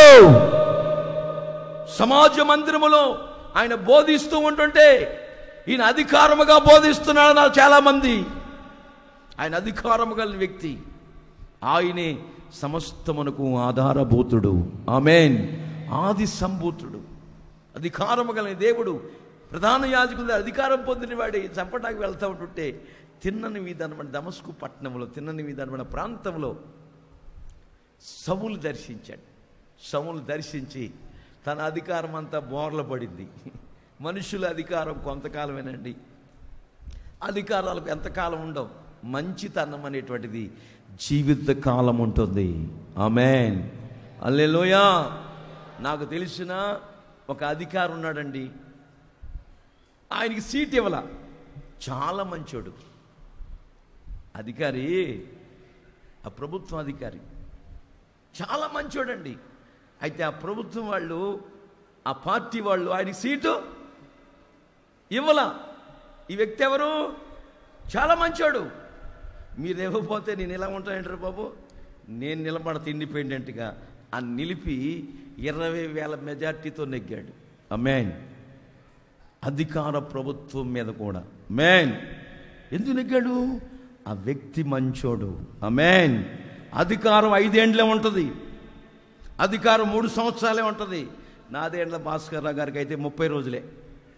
Speaker 1: సమాజ మందిరములో ఆయన బోధిస్తూ ఉంటుంటే ఈయన అధికారముగా బోధిస్తున్నాడు నాకు చాలా మంది. ఆయన అధికారము కలిగిన వ్యక్తి. ఆయనే సమస్తమునకు ఆధారభూతుడు. ఆమేన్. ఆది సంభూతుడు, అధికారము కలిగిన దేవుడు. ప్రధాన యాజకుడు అధికారం పొందిన వాడి చంపటానికి వెళ్తూ ఉంటుంటే తిన్నని వీధనమైన దమస్కు పట్టణంలో, తిన్నని వీధనమైన ప్రాంతంలో సౌలు దర్శించాడు. సౌలు దర్శించి తన అధికారం అంతా బోర్ల పడింది. మనుషుల అధికారం కొంతకాలమేనండి, అధికారాలకు ఎంతకాలం ఉండవు. మంచితనం అనేటువంటిది జీవిత కాలం ఉంటుంది. ఆమేన్. హల్లెలూయా. నాకు తెలిసిన ఒక అధికారి ఉన్నాడండి, ఆయనకి సీట్ ఇవ్వాల, చాలా మంచోడు అధికారి, ఆ ప్రభుత్వం అధికారి చాలా మంచోడండి. అయితే ఆ ప్రభుత్వం వాళ్ళు, ఆ పార్టీ వాళ్ళు ఆయనకి సీటు ఇవ్వాల. ఈ వ్యక్తి ఎవరు? చాలా మంచోడు. మీరు ఇవ్వకపోతే నేను ఎలా ఉంటానంటారు బాబు. నేను నిలబడతా ఇండిపెండెంట్గా అని నిలిపి ఇరవై వేల మెజార్టీతో నెగ్గాడు. ఆమేన్. అధికార ప్రభుత్వం మీద కూడా. ఆమేన్. ఎందుకు నెగ్గాడు? ఆ వ్యక్తి మంచోడు. ఆమేన్. అధికారం ఐదేండ్లే ఉంటుంది, అధికారం మూడు సంవత్సరాలే ఉంటుంది. నాదేండ్ల భాస్కర్ రావు గారికి అయితే ముప్పై రోజులే.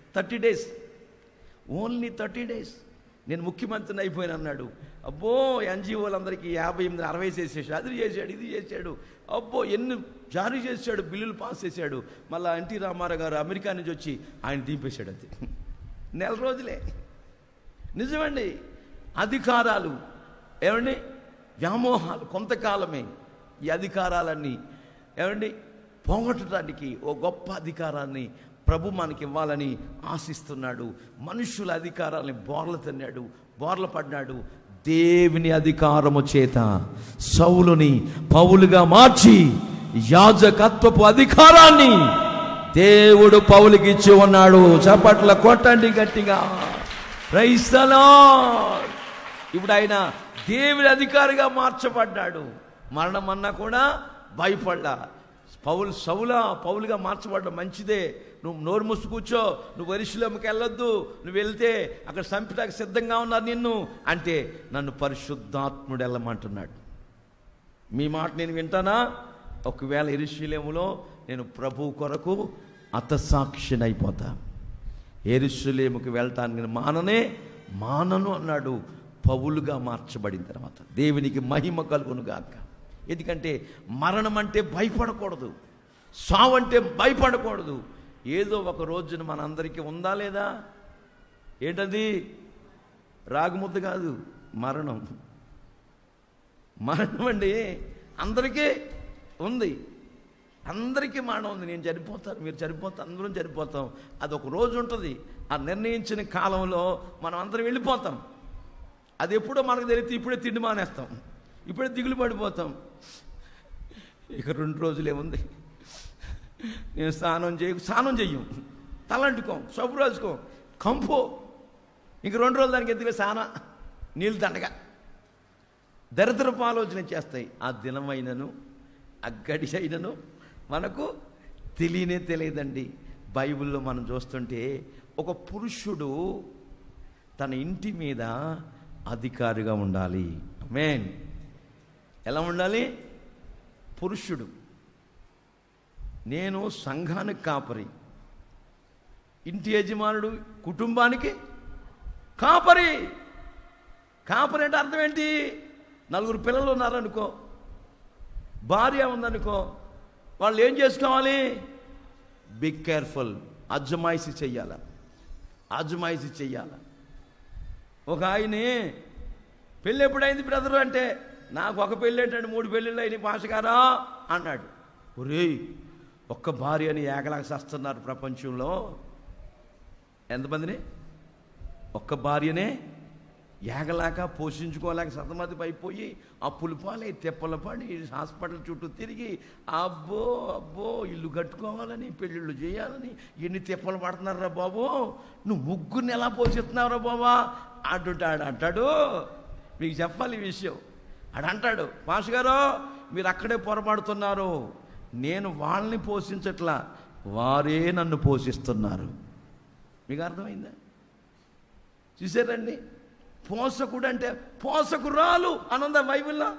Speaker 1: Thirty days only thirty days నేను ముఖ్యమంత్రిని అయిపోయాను అన్నాడు. అబ్బో ఎన్జిఓలందరికీ యాభై ఎనిమిది అరవై చేసేసాడు, అది చేశాడు, ఇది చేశాడు, అబ్బో ఎన్ని జారీ చేశాడు, బిల్లులు పాస్ చేశాడు. మళ్ళీ ఎన్టీ రామారావు గారు అమెరికా నుంచి వచ్చి ఆయన దింపేశాడు. అంతే, నెల రోజులే. నిజమండి, అధికారాలు ఏమండి, వ్యామోహాలు కొంతకాలమే. ఈ అధికారాలన్నీ ఏమండి పోగొట్టడానికి ఓ గొప్ప అధికారాన్ని ప్రభు మనకి ఇవ్వాలని ఆశిస్తున్నాడు. మనుషుల అధికారాన్ని బోర్ల తిన్నాడు, బోర్ల పడ్డాడు. దేవుని అధికారము చేత సౌలుని పౌలుగా మార్చి యాజకత్వపు అధికారాన్ని దేవుడు పౌలుకి ఇచ్చి ఉన్నాడు. చప్పట్ల కొట్టండి గట్టిగా, ప్రైజ్ ది లార్డ్. ఇప్పుడు ఆయన దేవుని అధికారిగా మార్చబడ్డాడు. మరణం అన్నా కూడా భయపడ్డా. పౌలు సౌలా పౌలుగా మార్చబడ్డా, మంచిదే, నువ్వు నోరు మూసి కూర్చో, నువ్వు యెరూషలేముకి వెళ్ళొద్దు, నువ్వు వెళ్తే అక్కడ చంపడానికి సిద్ధంగా ఉన్నారు నిన్ను అంటే, నన్ను పరిశుద్ధాత్ముడు వెళ్ళమంటున్నాడు. మీ మాట నేను వింటానా? ఒకవేళ యెరూషలేములో నేను ప్రభు కొరకు హతసాక్షిని అయిపోతా. యెరూషలేముకి వెళ్ళటానికి మాననే మానను అన్నాడు. పౌలుగా మార్చబడిన తర్వాత దేవునికి మహిమ కలుగును గాక. ఎందుకంటే మరణం అంటే భయపడకూడదు, సావు అంటే భయపడకూడదు. ఏదో ఒక రోజున మనందరికీ ఉందా లేదా? ఏంటది? రాగముద్ద కాదు, మరణం. మరణం అండి అందరికీ ఉంది, అందరికీ మరణం ఉంది. నేను చనిపోతాను, మీరు చనిపోతాను, అందరం చనిపోతాం. అది ఒక రోజు ఉంటుంది. ఆ నిర్ణయించిన కాలంలో మనం అందరం వెళ్ళిపోతాం. అది ఎప్పుడో మనకు తెలియదు. ఇప్పుడే తిండి మానేస్తాం, ఇప్పుడే దిగులు పడిపోతాం. ఇక రెండు రోజులే ఉంది. నేను స్నానం చేయ స్నానం చెయ్యం, తలంటుకోం, సబ్బు రాసుకోం, కంపో. ఇంక రెండు రోజులు దానికి ఎందుకు స్నాన నీళ్ళు దండగా దరిద్రపు ఆలోచన చేస్తాయి. ఆ దినమైనను ఆ గడి అయినను మనకు తెలియనే తెలియదండి. బైబిల్లో మనం చూస్తుంటే ఒక పురుషుడు తన ఇంటి మీద అధికారిగా ఉండాలి. ఆమేన్. ఎలా ఉండాలి? పురుషుడు. నేను సంఘానికి కాపరి, ఇంటి యజమానుడు కుటుంబానికి కాపరి. కాపరి అంటే అర్థం ఏంటి? నలుగురు పిల్లలు ఉన్నారనుకో, భార్య ఉందనుకో, వాళ్ళు ఏం చేసుకోవాలి? Be careful. అజమాయిషి చెయ్యాల, అజమాయిషి చెయ్యాల. ఒక ఆయనే పెళ్ళి ఎప్పుడైంది బ్రదరు అంటే, నాకు ఒక పెళ్ళి ఏంటంటే మూడు పెళ్ళిళ్ళు అయినాయి పాషగారా అన్నాడు. ఒరేయ్, ఒక్క భార్య అని ఏకలాగా చేస్తున్నారు ప్రపంచంలో. ఎంతమందిని? ఒక్క భార్యనే ఏగలాక పోషించుకోలేక సతమతి అయిపోయి అప్పులు పాలై తెప్పలు పడి హాస్పిటల్ చుట్టూ తిరిగి అబ్బో అబ్బో ఇల్లు కట్టుకోవాలని పెళ్ళిళ్ళు చేయాలని ఎన్ని తెప్పలు పడుతున్నారా బాబు, నువ్వు ముగ్గురిని ఎలా పోషిస్తున్నావురా బాబా అంటుంటాడు. అంటాడు, మీకు చెప్పాలి ఈ విషయం. ఆడంటాడు, మాస్టర్ గారు మీరు అక్కడే పొరపడుతున్నారు, నేను వాళ్ళని పోషించట్లా, వారే నన్ను పోషిస్తున్నారు. మీకు అర్థమైందా? చూసారండి, పోషకుడు అంటే పోషకురాలు అనంద బైబిల్లో.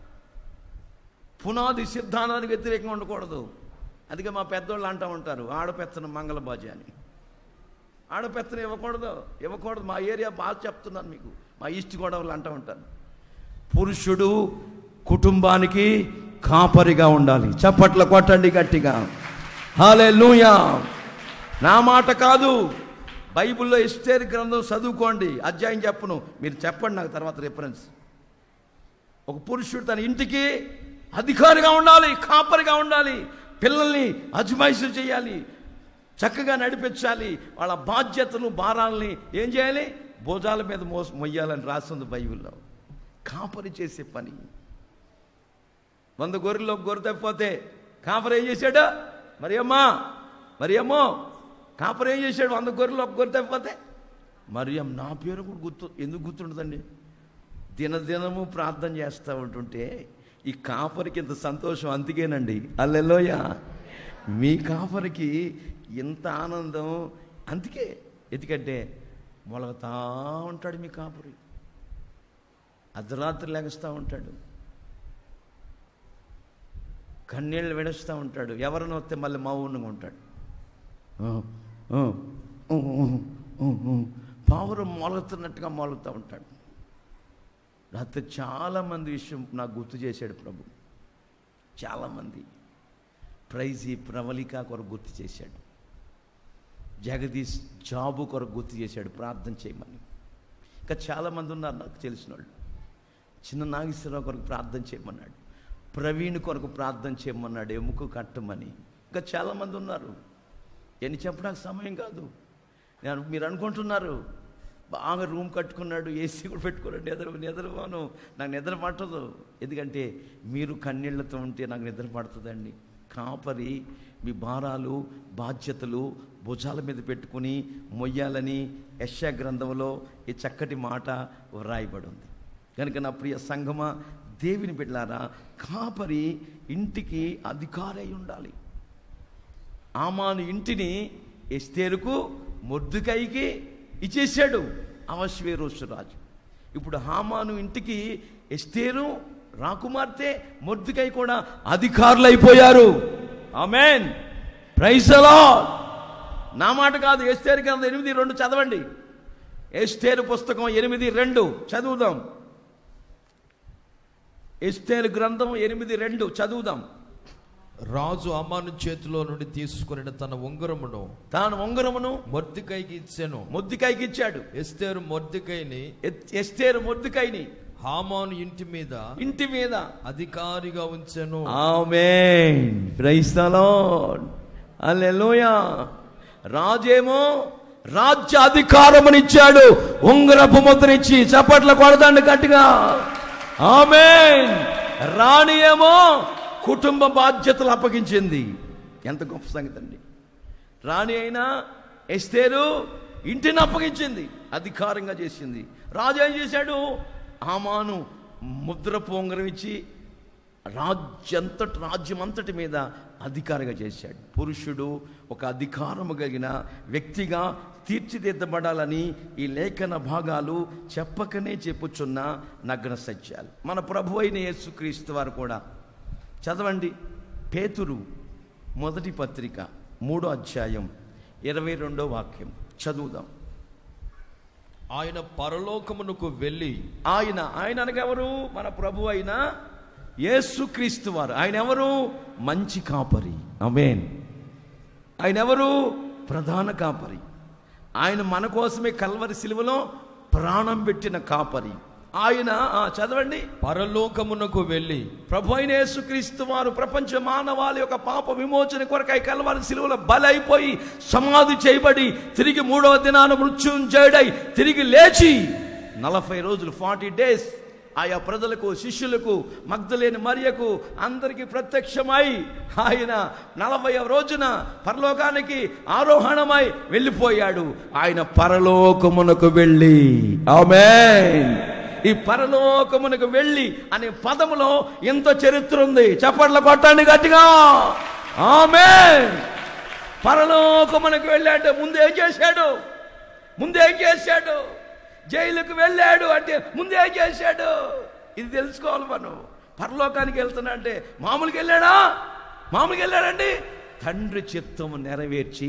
Speaker 1: పునాది సిద్ధాంతానికి వ్యతిరేకంగా ఉండకూడదు. అందుకే మా పెద్దోళ్ళు అంటూ ఉంటారు, ఆడపెత్తనం మంగళబాజీ అని. ఆడపెత్తనం ఇవ్వకూడదు, ఇవ్వకూడదు. మా ఏరియా బాగా చెప్తున్నాను మీకు, మా ఈస్ట్ గోదావరిలో అంటూ ఉంటాను. పురుషుడు కుటుంబానికి కాపరిగా ఉండాలి. చప్పట్ల కొట్టండి గట్టిగా, హల్లెలూయా. నా మాట కాదు, బైబిల్లో ఎస్తేరు గ్రంథం చదువుకోండి, అధ్యాయం చెప్పను, మీరు చెప్పండి నాకు తర్వాత రిఫరెన్స్. ఒక పురుషుడు తన ఇంటికి అధికారిగా ఉండాలి, కాపరిగా ఉండాలి, పిల్లల్ని అజమాయిషీ చేయాలి, చక్కగా నడిపించాలి, వాళ్ళ బాధ్యతను భారాలని ఏం చేయాలి? భుజాల మీద మోస మొయ్యాలని రాస్తుంది బైబిల్లో. కాపరి చేసే పని. వంద గొర్రెల్లో గొర్రె తప్పిపోతే కాపరి ఏం చేశాడు? మరి అమ్మా మరి అమ్మో కాపరి ఏం చేశాడు? వంద గొర్రెలు ఒక గొర్రె తప్పిపోతే మరి నా పేరు కూడా గుర్తు ఎందుకు గుర్తుండదండి? దినదినము ప్రార్థన చేస్తూ ఉంటుంటే ఈ కాపరికి ఇంత సంతోషం. అందుకేనండి, హల్లెలూయా, మీ కాపరికి ఇంత ఆనందం. అందుకే, ఎందుకంటే మొలగతా ఉంటాడు మీ కాపరి, అర్ధరాత్రి లెగస్తూ ఉంటాడు, కన్నీళ్ళు విడుస్తూ ఉంటాడు, ఎవరిని వస్తే మళ్ళీ మౌనంగా ఉంటాడు, పావురం మొలుగుతున్నట్టుగా మొలుగుతూ ఉంటాడు. రాత్రి చాలామంది విషయం నాకు గుర్తు చేశాడు ప్రభు. చాలామంది ప్రైజీ ప్రవళిక కొరకు గుర్తు చేశాడు, జగదీష్ జాబు కొరకు గుర్తు చేశాడు ప్రార్థన చేయమని. ఇంకా చాలామంది ఉన్నారు నాకు తెలిసిన వాళ్ళు. చిన్న నాగేశ్వరరావు కొరకు ప్రార్థన చేయమన్నాడు, ప్రవీణ్ కొరకు ప్రార్థన చేయమన్నాడు, ఎముక కట్టమని. ఇంకా చాలామంది ఉన్నారు, ఎన్ని చెప్పడానికి సమయం కాదు. నేను మీరు అనుకుంటున్నారు బాగా రూమ్ కట్టుకున్నాడు, ఏసీ కూడా పెట్టుకున్నాడు, నిద్ర నిద్రపోను, నాకు నిద్ర పట్టదు. ఎందుకంటే మీరు కన్నీళ్లతో ఉంటే నాకు నిద్ర పడుతుందండి. కాపరి మీ భారాలు బాధ్యతలు భుజాల మీద పెట్టుకుని మొయ్యాలని యెషయా గ్రంథంలో ఈ చక్కటి మాట వ్రాయబడి ఉంది. కనుక నా ప్రియ సంగమా, దేవుని బిడ్డలారా, కాపరి ఇంటికి అధికారి అయి ఉండాలి. ఆమాను ఇంటిని ఎస్తేరుకు మొర్దెకైకి ఇచ్చేసాడు అహష్వేరోషు రాజు. ఇప్పుడు హామాను ఇంటికి ఎస్తేరు రాకుమార్తె మొర్దెకై కూడా అధికారులు అయిపోయారు. ఆమేన్, ప్రైజ్ ది లార్డ్. నా మాట కాదు, ఎస్తేరు గ్రంథం ఎనిమిది రెండు చదవండి. ఎస్తేరు పుస్తకం ఎనిమిది రెండు చదువుదాం. ఎస్తేరు గ్రంథం ఎనిమిది రెండు చదువుదాం.
Speaker 2: రాజు హామాను చేతిలో నుండి తీసుకుని తన ఉంగరమును
Speaker 1: తాను ఉంగరమును
Speaker 2: మొర్దెకైకి ఇచ్చాను.
Speaker 1: మొర్దెకైకి ఇచ్చాడు.
Speaker 2: ఎస్తేరు మొర్దెకైని
Speaker 1: ఎస్తేరు మొర్దెకైని
Speaker 2: హామాను ఇంటి మీద
Speaker 1: ఇంటి మీద
Speaker 2: అధికారిగా ఉంచెను.
Speaker 1: ఆమేన్, ప్రైజ్ ది లార్డ్, హల్లెలూయా. రాజేమో రాజ్య అధికారమునిచ్చాడు, ఉంగరపు ముద్రనిచ్చి. చప్పట్లు కొడదండి గట్టిగా, ఆమేన్. రాణి ఏమో కుటుంబ బాధ్యతలు అప్పగించింది. ఎంత గొప్ప సంగతి అండి. రాణి అయినా ఎస్తేరు ఇంటిని అప్పగించింది, అధికారంగా చేసింది. రాజు ఏం చేశాడు? హామాను ముద్ర పొంగరం ఇచ్చి రాజ్యంతటి రాజ్యమంతటి మీద అధికారిగా చేశాడు. పురుషుడు ఒక అధికారము కలిగిన వ్యక్తిగా తీర్చిదిద్దబడాలని ఈ లేఖన భాగాలు చెప్పకనే చెప్పుచున్న నగ్న సత్యాలు. మన ప్రభు అయిన యేసుక్రీస్తు వారు కూడా చదవండి. పేతురు మొదటి పత్రిక మూడో అధ్యాయం ఇరవై రెండో వాక్యం చదువుదాం.
Speaker 2: ఆయన పరలోకమునకు వెళ్ళి,
Speaker 1: ఆయన ఆయన అనగా ఎవరు? మన ప్రభు అయిన యేసుక్రీస్తు వారు. ఆయన ఎవరు? మంచి కాపరి. ఆమేన్. ఆయన ఎవరు? ప్రధాన కాపరి. ఆయన మన కోసమే కల్వరి సిలువలో ప్రాణం పెట్టిన కాపరి ఆయన. చదవండి.
Speaker 2: పరలోకమునకు వెళ్ళి,
Speaker 1: ప్రభు అయిన యేసుక్రీస్తు వారు ప్రపంచ మానవాళి యొక్క పాప విమోచన కొరకై కల్వరి సిలువలో బలైపోయి సమాధి చేయబడి తిరిగి మూడవ దినాన మృత్యుంజయుడై తిరిగి లేచి నలభై రోజులు ఫార్టీ డేస్ ఆయా ప్రజలకు, శిష్యులకు, మగ్దలేని మరియకు అందరికీ ప్రత్యక్షమై ఆయన నలభై రోజున పరలోకానికి ఆరోహణమై వెళ్ళిపోయాడు. ఆయన పరలోకమునకు వెళ్ళి, ఆమేన్. ఈ పరలోకమునకు వెళ్ళి అనే పదములో ఎంత చరిత్ర ఉంది. చప్పట్ల కొట్టండి గట్టిగా, ఆమేన్. పరలోకమునకు వెళ్ళాడు. ముందేం చేశాడు? ముందేం చేశాడు? జైలుకు వెళ్ళాడు అంటే ముందేం చేశాడు? ఇది తెలుసుకోవాలి మనం. పరలోకానికి వెళ్తున్నా అంటే మామూలుగా వెళ్ళాడా? మామూలుగా వెళ్ళాడండి. తండ్రి చిత్తము నెరవేర్చి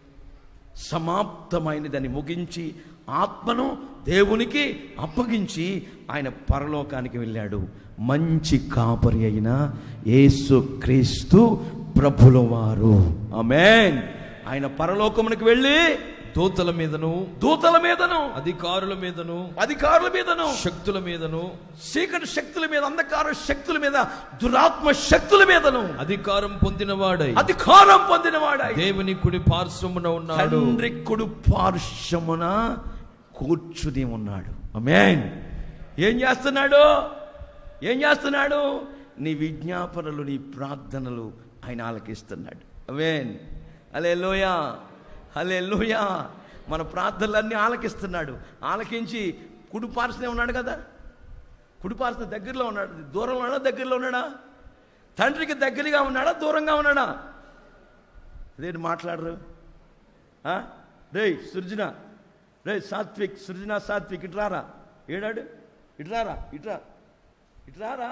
Speaker 1: సమాప్తమైనదని ముగించి ఆత్మను దేవునికి అప్పగించి ఆయన పరలోకానికి వెళ్ళాడు. మంచి కాపరి అయిన యేసుక్రీస్తు ప్రభుల వారు. ఆమేన్. ఆయన పరలోకమునికి వెళ్ళి
Speaker 2: దూతల మీదను
Speaker 1: దూతల మీదను
Speaker 2: అధికారుల మీదను
Speaker 1: అధికారుల మీదను
Speaker 2: శక్తుల మీదను
Speaker 1: చీకటి శక్తుల మీద, అంధకార శక్తుల మీద, దురాత్మ శక్తుల మీదను
Speaker 2: అధికారం పొందినవాడై
Speaker 1: అధికారం పొందినవాడై
Speaker 2: దేవుని కుడి పార్శ్వమున ఉన్నాడు.
Speaker 1: తండ్రి కుడి పార్శ్వమున కూర్చుని ఉన్నాడు. ఆమేన్. ఏం చేస్తున్నాడు? ఏం చేస్తున్నాడు? నీ విజ్ఞాపనలు, నీ ప్రార్థనలు ఆయన ఆలకిస్తున్నాడు. ఆమేన్. హల్లెలూయా, హల్లెలూయా. మన ప్రార్థనలన్నీ ఆలకిస్తున్నాడు. ఆలకించి కుడి పార్శ్వనే ఉన్నాడు కదా. కుడి పార్శ్వ దగ్గరలో ఉన్నాడు. దూరంలో ఉన్నాడా? దగ్గరలో ఉన్నాడా? తండ్రికి దగ్గరగా ఉన్నాడా? దూరంగా ఉన్నాడా? అదేంటి మాట్లాడరు? రే సృజన, రే సాత్విక్, సృజన సాత్విక్, ఇట్రారా. ఏడాడు? ఇట్రారా, ఇట్రా, ఇట్రారా,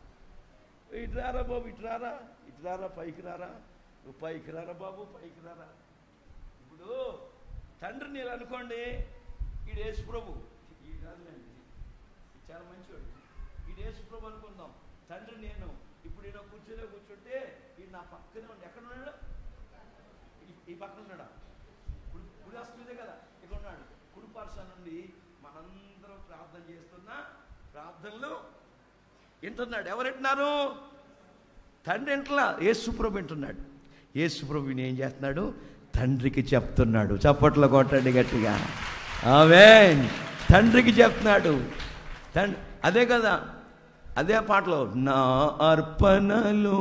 Speaker 1: ఇట్రారా బాబు, ఇట్రారా, ఇట్రారా, పైకి రారా, నువ్వు పైకి రారా బాబు, పైకి రారా. ఇప్పుడు తండ్రి నేను అనుకోండి, ఈడు యేసు ప్రభు, ఈ కాదులేండి చాలా మంచివాడు, ఈడు యేసు ప్రభు అనుకుందాం. తండ్రి నేను ఇప్పుడు ఈయన కూర్చొని కూర్చుంటే ఈ నా పక్కనే ఉండి ఎక్కడ ఉన్నాడు? ఈ పక్కన ఉన్నాడా? కుడి కుడి వస్తుంది కదా, ఇక్కడ ఉన్నాడు. కుడి పార్శ్వ నుండి మనందరం ప్రార్థన చేస్తున్నా ప్రార్థనలు వింటున్నాడు. ఎవరు వింటున్నారు? తండ్రి ఇంట్లా యేసు ప్రభు వింటున్నాడు. యేసు ప్రభుని ఏం చేస్తున్నాడు? తండ్రికి చెప్తున్నాడు. చప్పట్లు కొట్టండి గట్టిగా. ఆమేన్. తండ్రికి చెప్తున్నాడు. తండ్రి అదే కదా, అదే పాటలో, నా అర్పణలో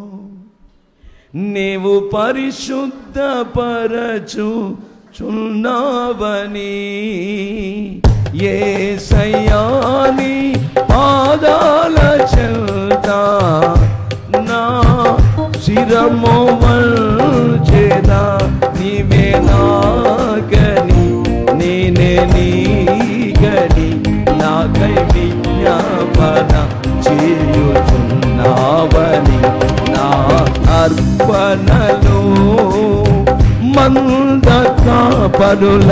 Speaker 1: నీవు పరిశుద్ధపరచుచున్నావని యేసయ్యా నీ పాదాల చెంత నా శిరము వంచెదా, నీవే నాకని నేనే నీకని నాకై విజ్ఞాపన చేయుచున్నావని నా అర్పణలో మంద కాపరుల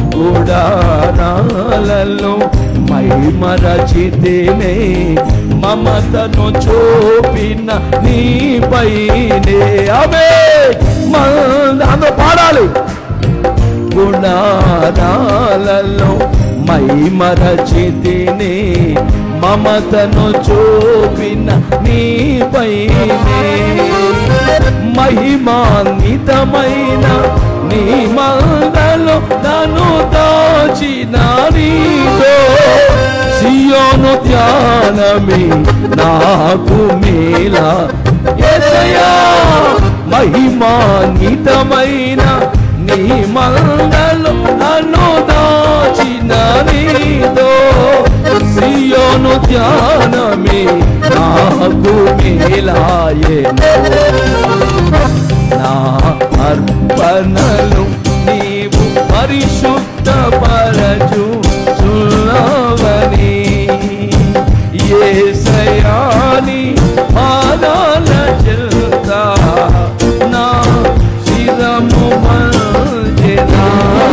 Speaker 1: గుడారాలలో మైమరచితేనే మమతను చూపిన నీపైనే. ఆమేన్. అందరూ పాడాలి. గుడారాలలో మైమరచితేనే మమతను చూపిన నీపైనే. మహిమాన్వితమైన నీ మందలో నన్ను దాచిన నీతో సియోను ధ్యానమే నాకు మేలా. యేసయ్యా మహిమాన్వితమైన నీ మందలో నన్ను దాచిన నీతో సియోను ధ్యానమే నాకు మేలాయెను. నా అర్పణలు నీవు పరిశుద్ధపరచుచున్నావని యేసయ్యా నీ పాదాల చెంత నా శిరము వంచెదా,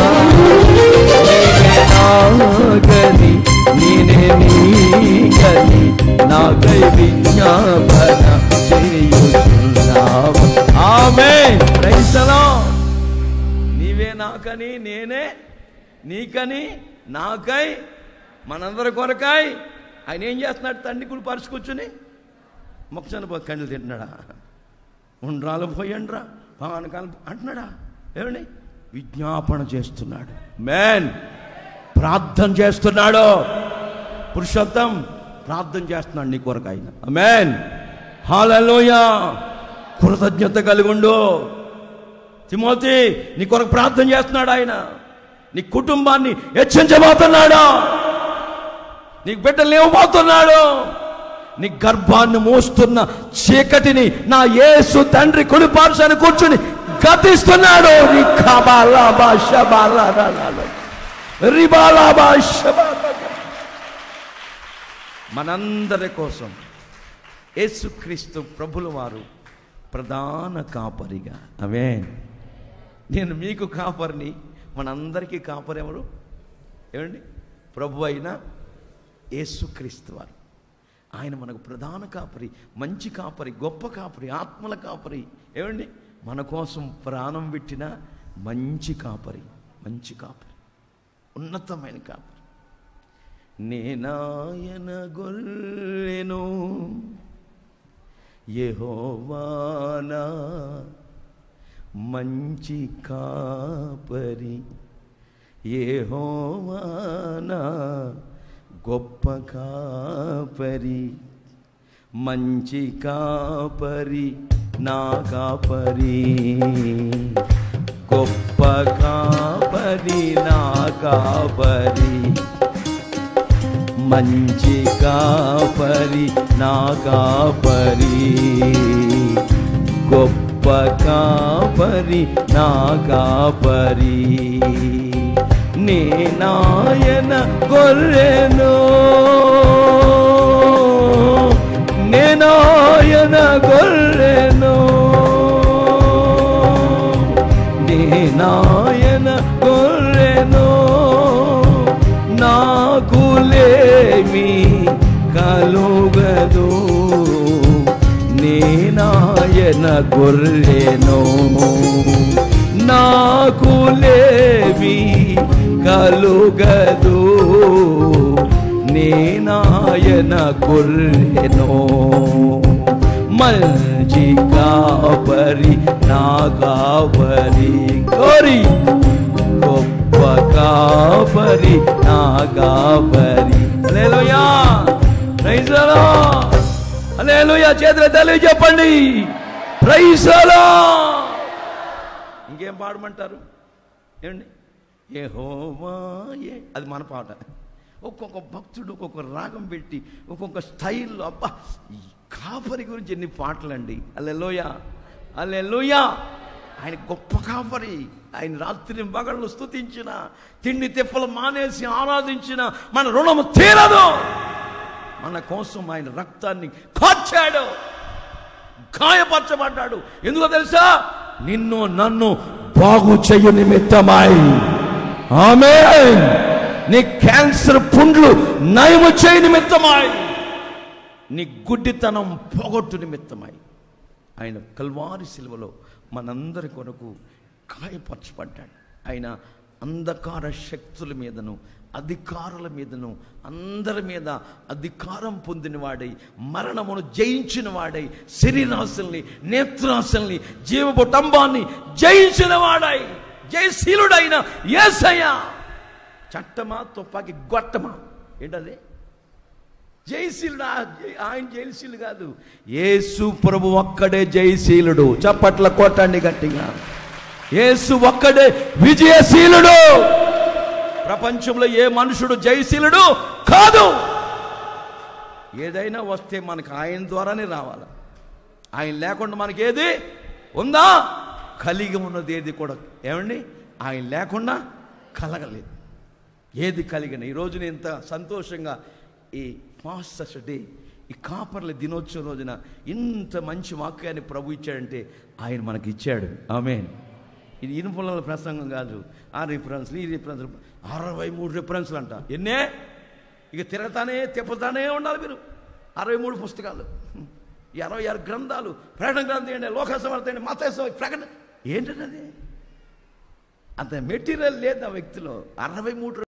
Speaker 1: నీవే నాకని నేనే నీకని నాకై విజ్ఞాపన చేయుచున్నావు. ఆమేన్. Praise the Lord. నీవే నాకని నేనే నీకని నాకై మనందరి కొరకై ఆయన ఏం చేస్తున్నాడు? తండ్రి కూడా పరుచు కూర్చుని మొక్కచని కండ్లు తింటున్నాడా? ఉండ్రాలు పోయండ్రా పానకాలు అంటున్నాడా? ఏమండి? విజ్ఞాపన చేస్తున్నాడు. మేన్ ప్రార్థన చేస్తున్నాడు. పురుషోత్తం ప్రార్థన చేస్తున్నాడు నీ కొరకు ఆయన. ఆమేన్. హల్లెలూయా. కృతజ్ఞత కలిగి ఉండు. తిమోతి నీ కొరకు ప్రార్థన చేస్తున్నాడు ఆయన. నీ కుటుంబాన్ని హెచ్చించబోతున్నాడు. నీకు బిడ్డలు లేవబోతున్నాడు. నీ గర్భాన్ని మోస్తున్న చీకటిని నా యేసు తండ్రి కుడి పార్శ్వాన కూర్చుని గతిస్తున్నాడు. నీ కబాలాబా షబాలారాలో రిబాలాబా షబాలా. మనందరి కోసం యేసుక్రీస్తు ప్రభుల వారు ప్రధాన కాపరిగా. ఆమేన్. నేను మీకు కాపరిని, మనందరికీ కాపరి ఎవరు? ఏమండి? ప్రభు అయిన యేసుక్రీస్తు వారు. ఆయన మనకు ప్రధాన కాపరి, మంచి కాపరి, గొప్ప కాపరి, ఆత్మల కాపరి. ఏమండి? మన కోసం ప్రాణం పెట్టిన మంచి కాపరి, మంచి కాపరి, ఉన్నతమైన కాపరి. నేనాయన గొర్రెను యెహోవానా మంచి కాపరి, యెహోవానా గొప్ప కాపరి, మంచి కాపరి నా కాపరి, గొప్ప కాపరి నా కాపరి, మంచి కాపరి నా కాపరి, గొప్ప కాపరి నా కాపరి. నేనాయన గొర్రెను, నేనాయన గొర్రెను, నేనాయన గొర్రెను, నాకులేమి కలుగదు, నేనాయన గొర్రెను. నాకులేమి కలుగదు, నేనాయన గొర్రెను. మంచి కాపరి నా కాపరి, కోరి గొప్ప కాపరి నా కాపరి. హల్లెలూయా, ప్రైజ్ ది లార్డ్, హల్లెలూయా. చేతులు తెలియ చెప్పండి, ప్రైజ్ ది లార్డ్. ఇంకేం పాడమంటారు ఏమండి? యెహోవాయే, అది మన పాట. ఒక్కొక్క భక్తుడు ఒక్కొక్క రాగం పెట్టి ఒక్కొక్క స్టైల్లో, అబ్బా ఈ కాపరి గురించి ఎన్ని పాటలండి. హల్లెలూయా, హల్లెలూయా. ఆయన గొప్ప కాపరి. ఆయన రాత్రి పగళ్ళు స్తుతించిన, తిండి తిప్పలు మానేసి ఆరాధించిన మన రుణము తీరదు. మన కోసం ఆయన రక్తాన్ని కార్చాడు, గాయపరచబడ్డాడు. ఎందుకో తెలుసా? నిన్ను నన్ను బాగు చెయ్య నిమిత్తమై. ఆమేన్. నీ క్యాన్సర్ పుండ్లు నయము చేయ నిమిత్తమై, నీ గుడ్డితనం పోగొట్టు నిమిత్తమై ఆయన కల్వారి శిలువలో మనందరి కొరకు గాయపరచబడ్డాడు. ఆయన అంధకార శక్తుల మీదను అధికారుల మీదను అందరి మీద అధికారం పొందినవాడై, మరణమును జయించిన వాడై, శరీరాశల్ని నేత్రాశల్ని జీవపుటంబాన్ని జయించిన వాడై, జయశీలుడైన యేసయ్య. చట్టమా తుపాకి గొట్టమా ఏంటది? జయశీలుడు. ఆయన జయశీలుడు కాదు, యేసు ప్రభు ఒక్కడే జయశీలుడు. చప్పట్ల కొట్టండి గట్టిగా. యేసు ఒక్కడే విజయశీలుడు. ప్రపంచంలో ఏ మనుషుడు జయశీలుడు కాదు. ఏదైనా వస్తే మనకు ఆయన ద్వారానే రావాలి. ఆయన లేకుండా మనకి ఏది ఉందా? కలిగి ఉన్నది ఏది కూడా ఏమండి ఆయన లేకుండా కలగలేదు. ఏది కలిగిన ఈరోజు నేను ఇంత సంతోషంగా ఈ ఫాస్టర్స్ డే, ఈ కాపర్ల దినోత్సవం రోజున ఇంత మంచి వాక్యాన్ని ప్రభు ఇచ్చాడంటే ఆయన మనకి ఇచ్చాడు. ఆమేన్. ఇది ఇనుపుల ప్రసంగం కాదు. ఆ రిఫరెన్స్లు ఈ రిఫరెన్స్లు అరవై మూడు రిఫరెన్స్లు అంట. ఎన్నే? ఇక తిరగతానే తిప్పుతానే ఉండాలి మీరు. అరవై మూడు పుస్తకాలు, అరవై ఆరు గ్రంథాలు, ప్రకటన గ్రంథం ఏంటి, లోకసమర్థ ఏంటి, మత్తయి ప్రకటన ఏంటది? అంత మెటీరియల్ లేదు ఆ వ్యక్తిలో. అరవై మూడు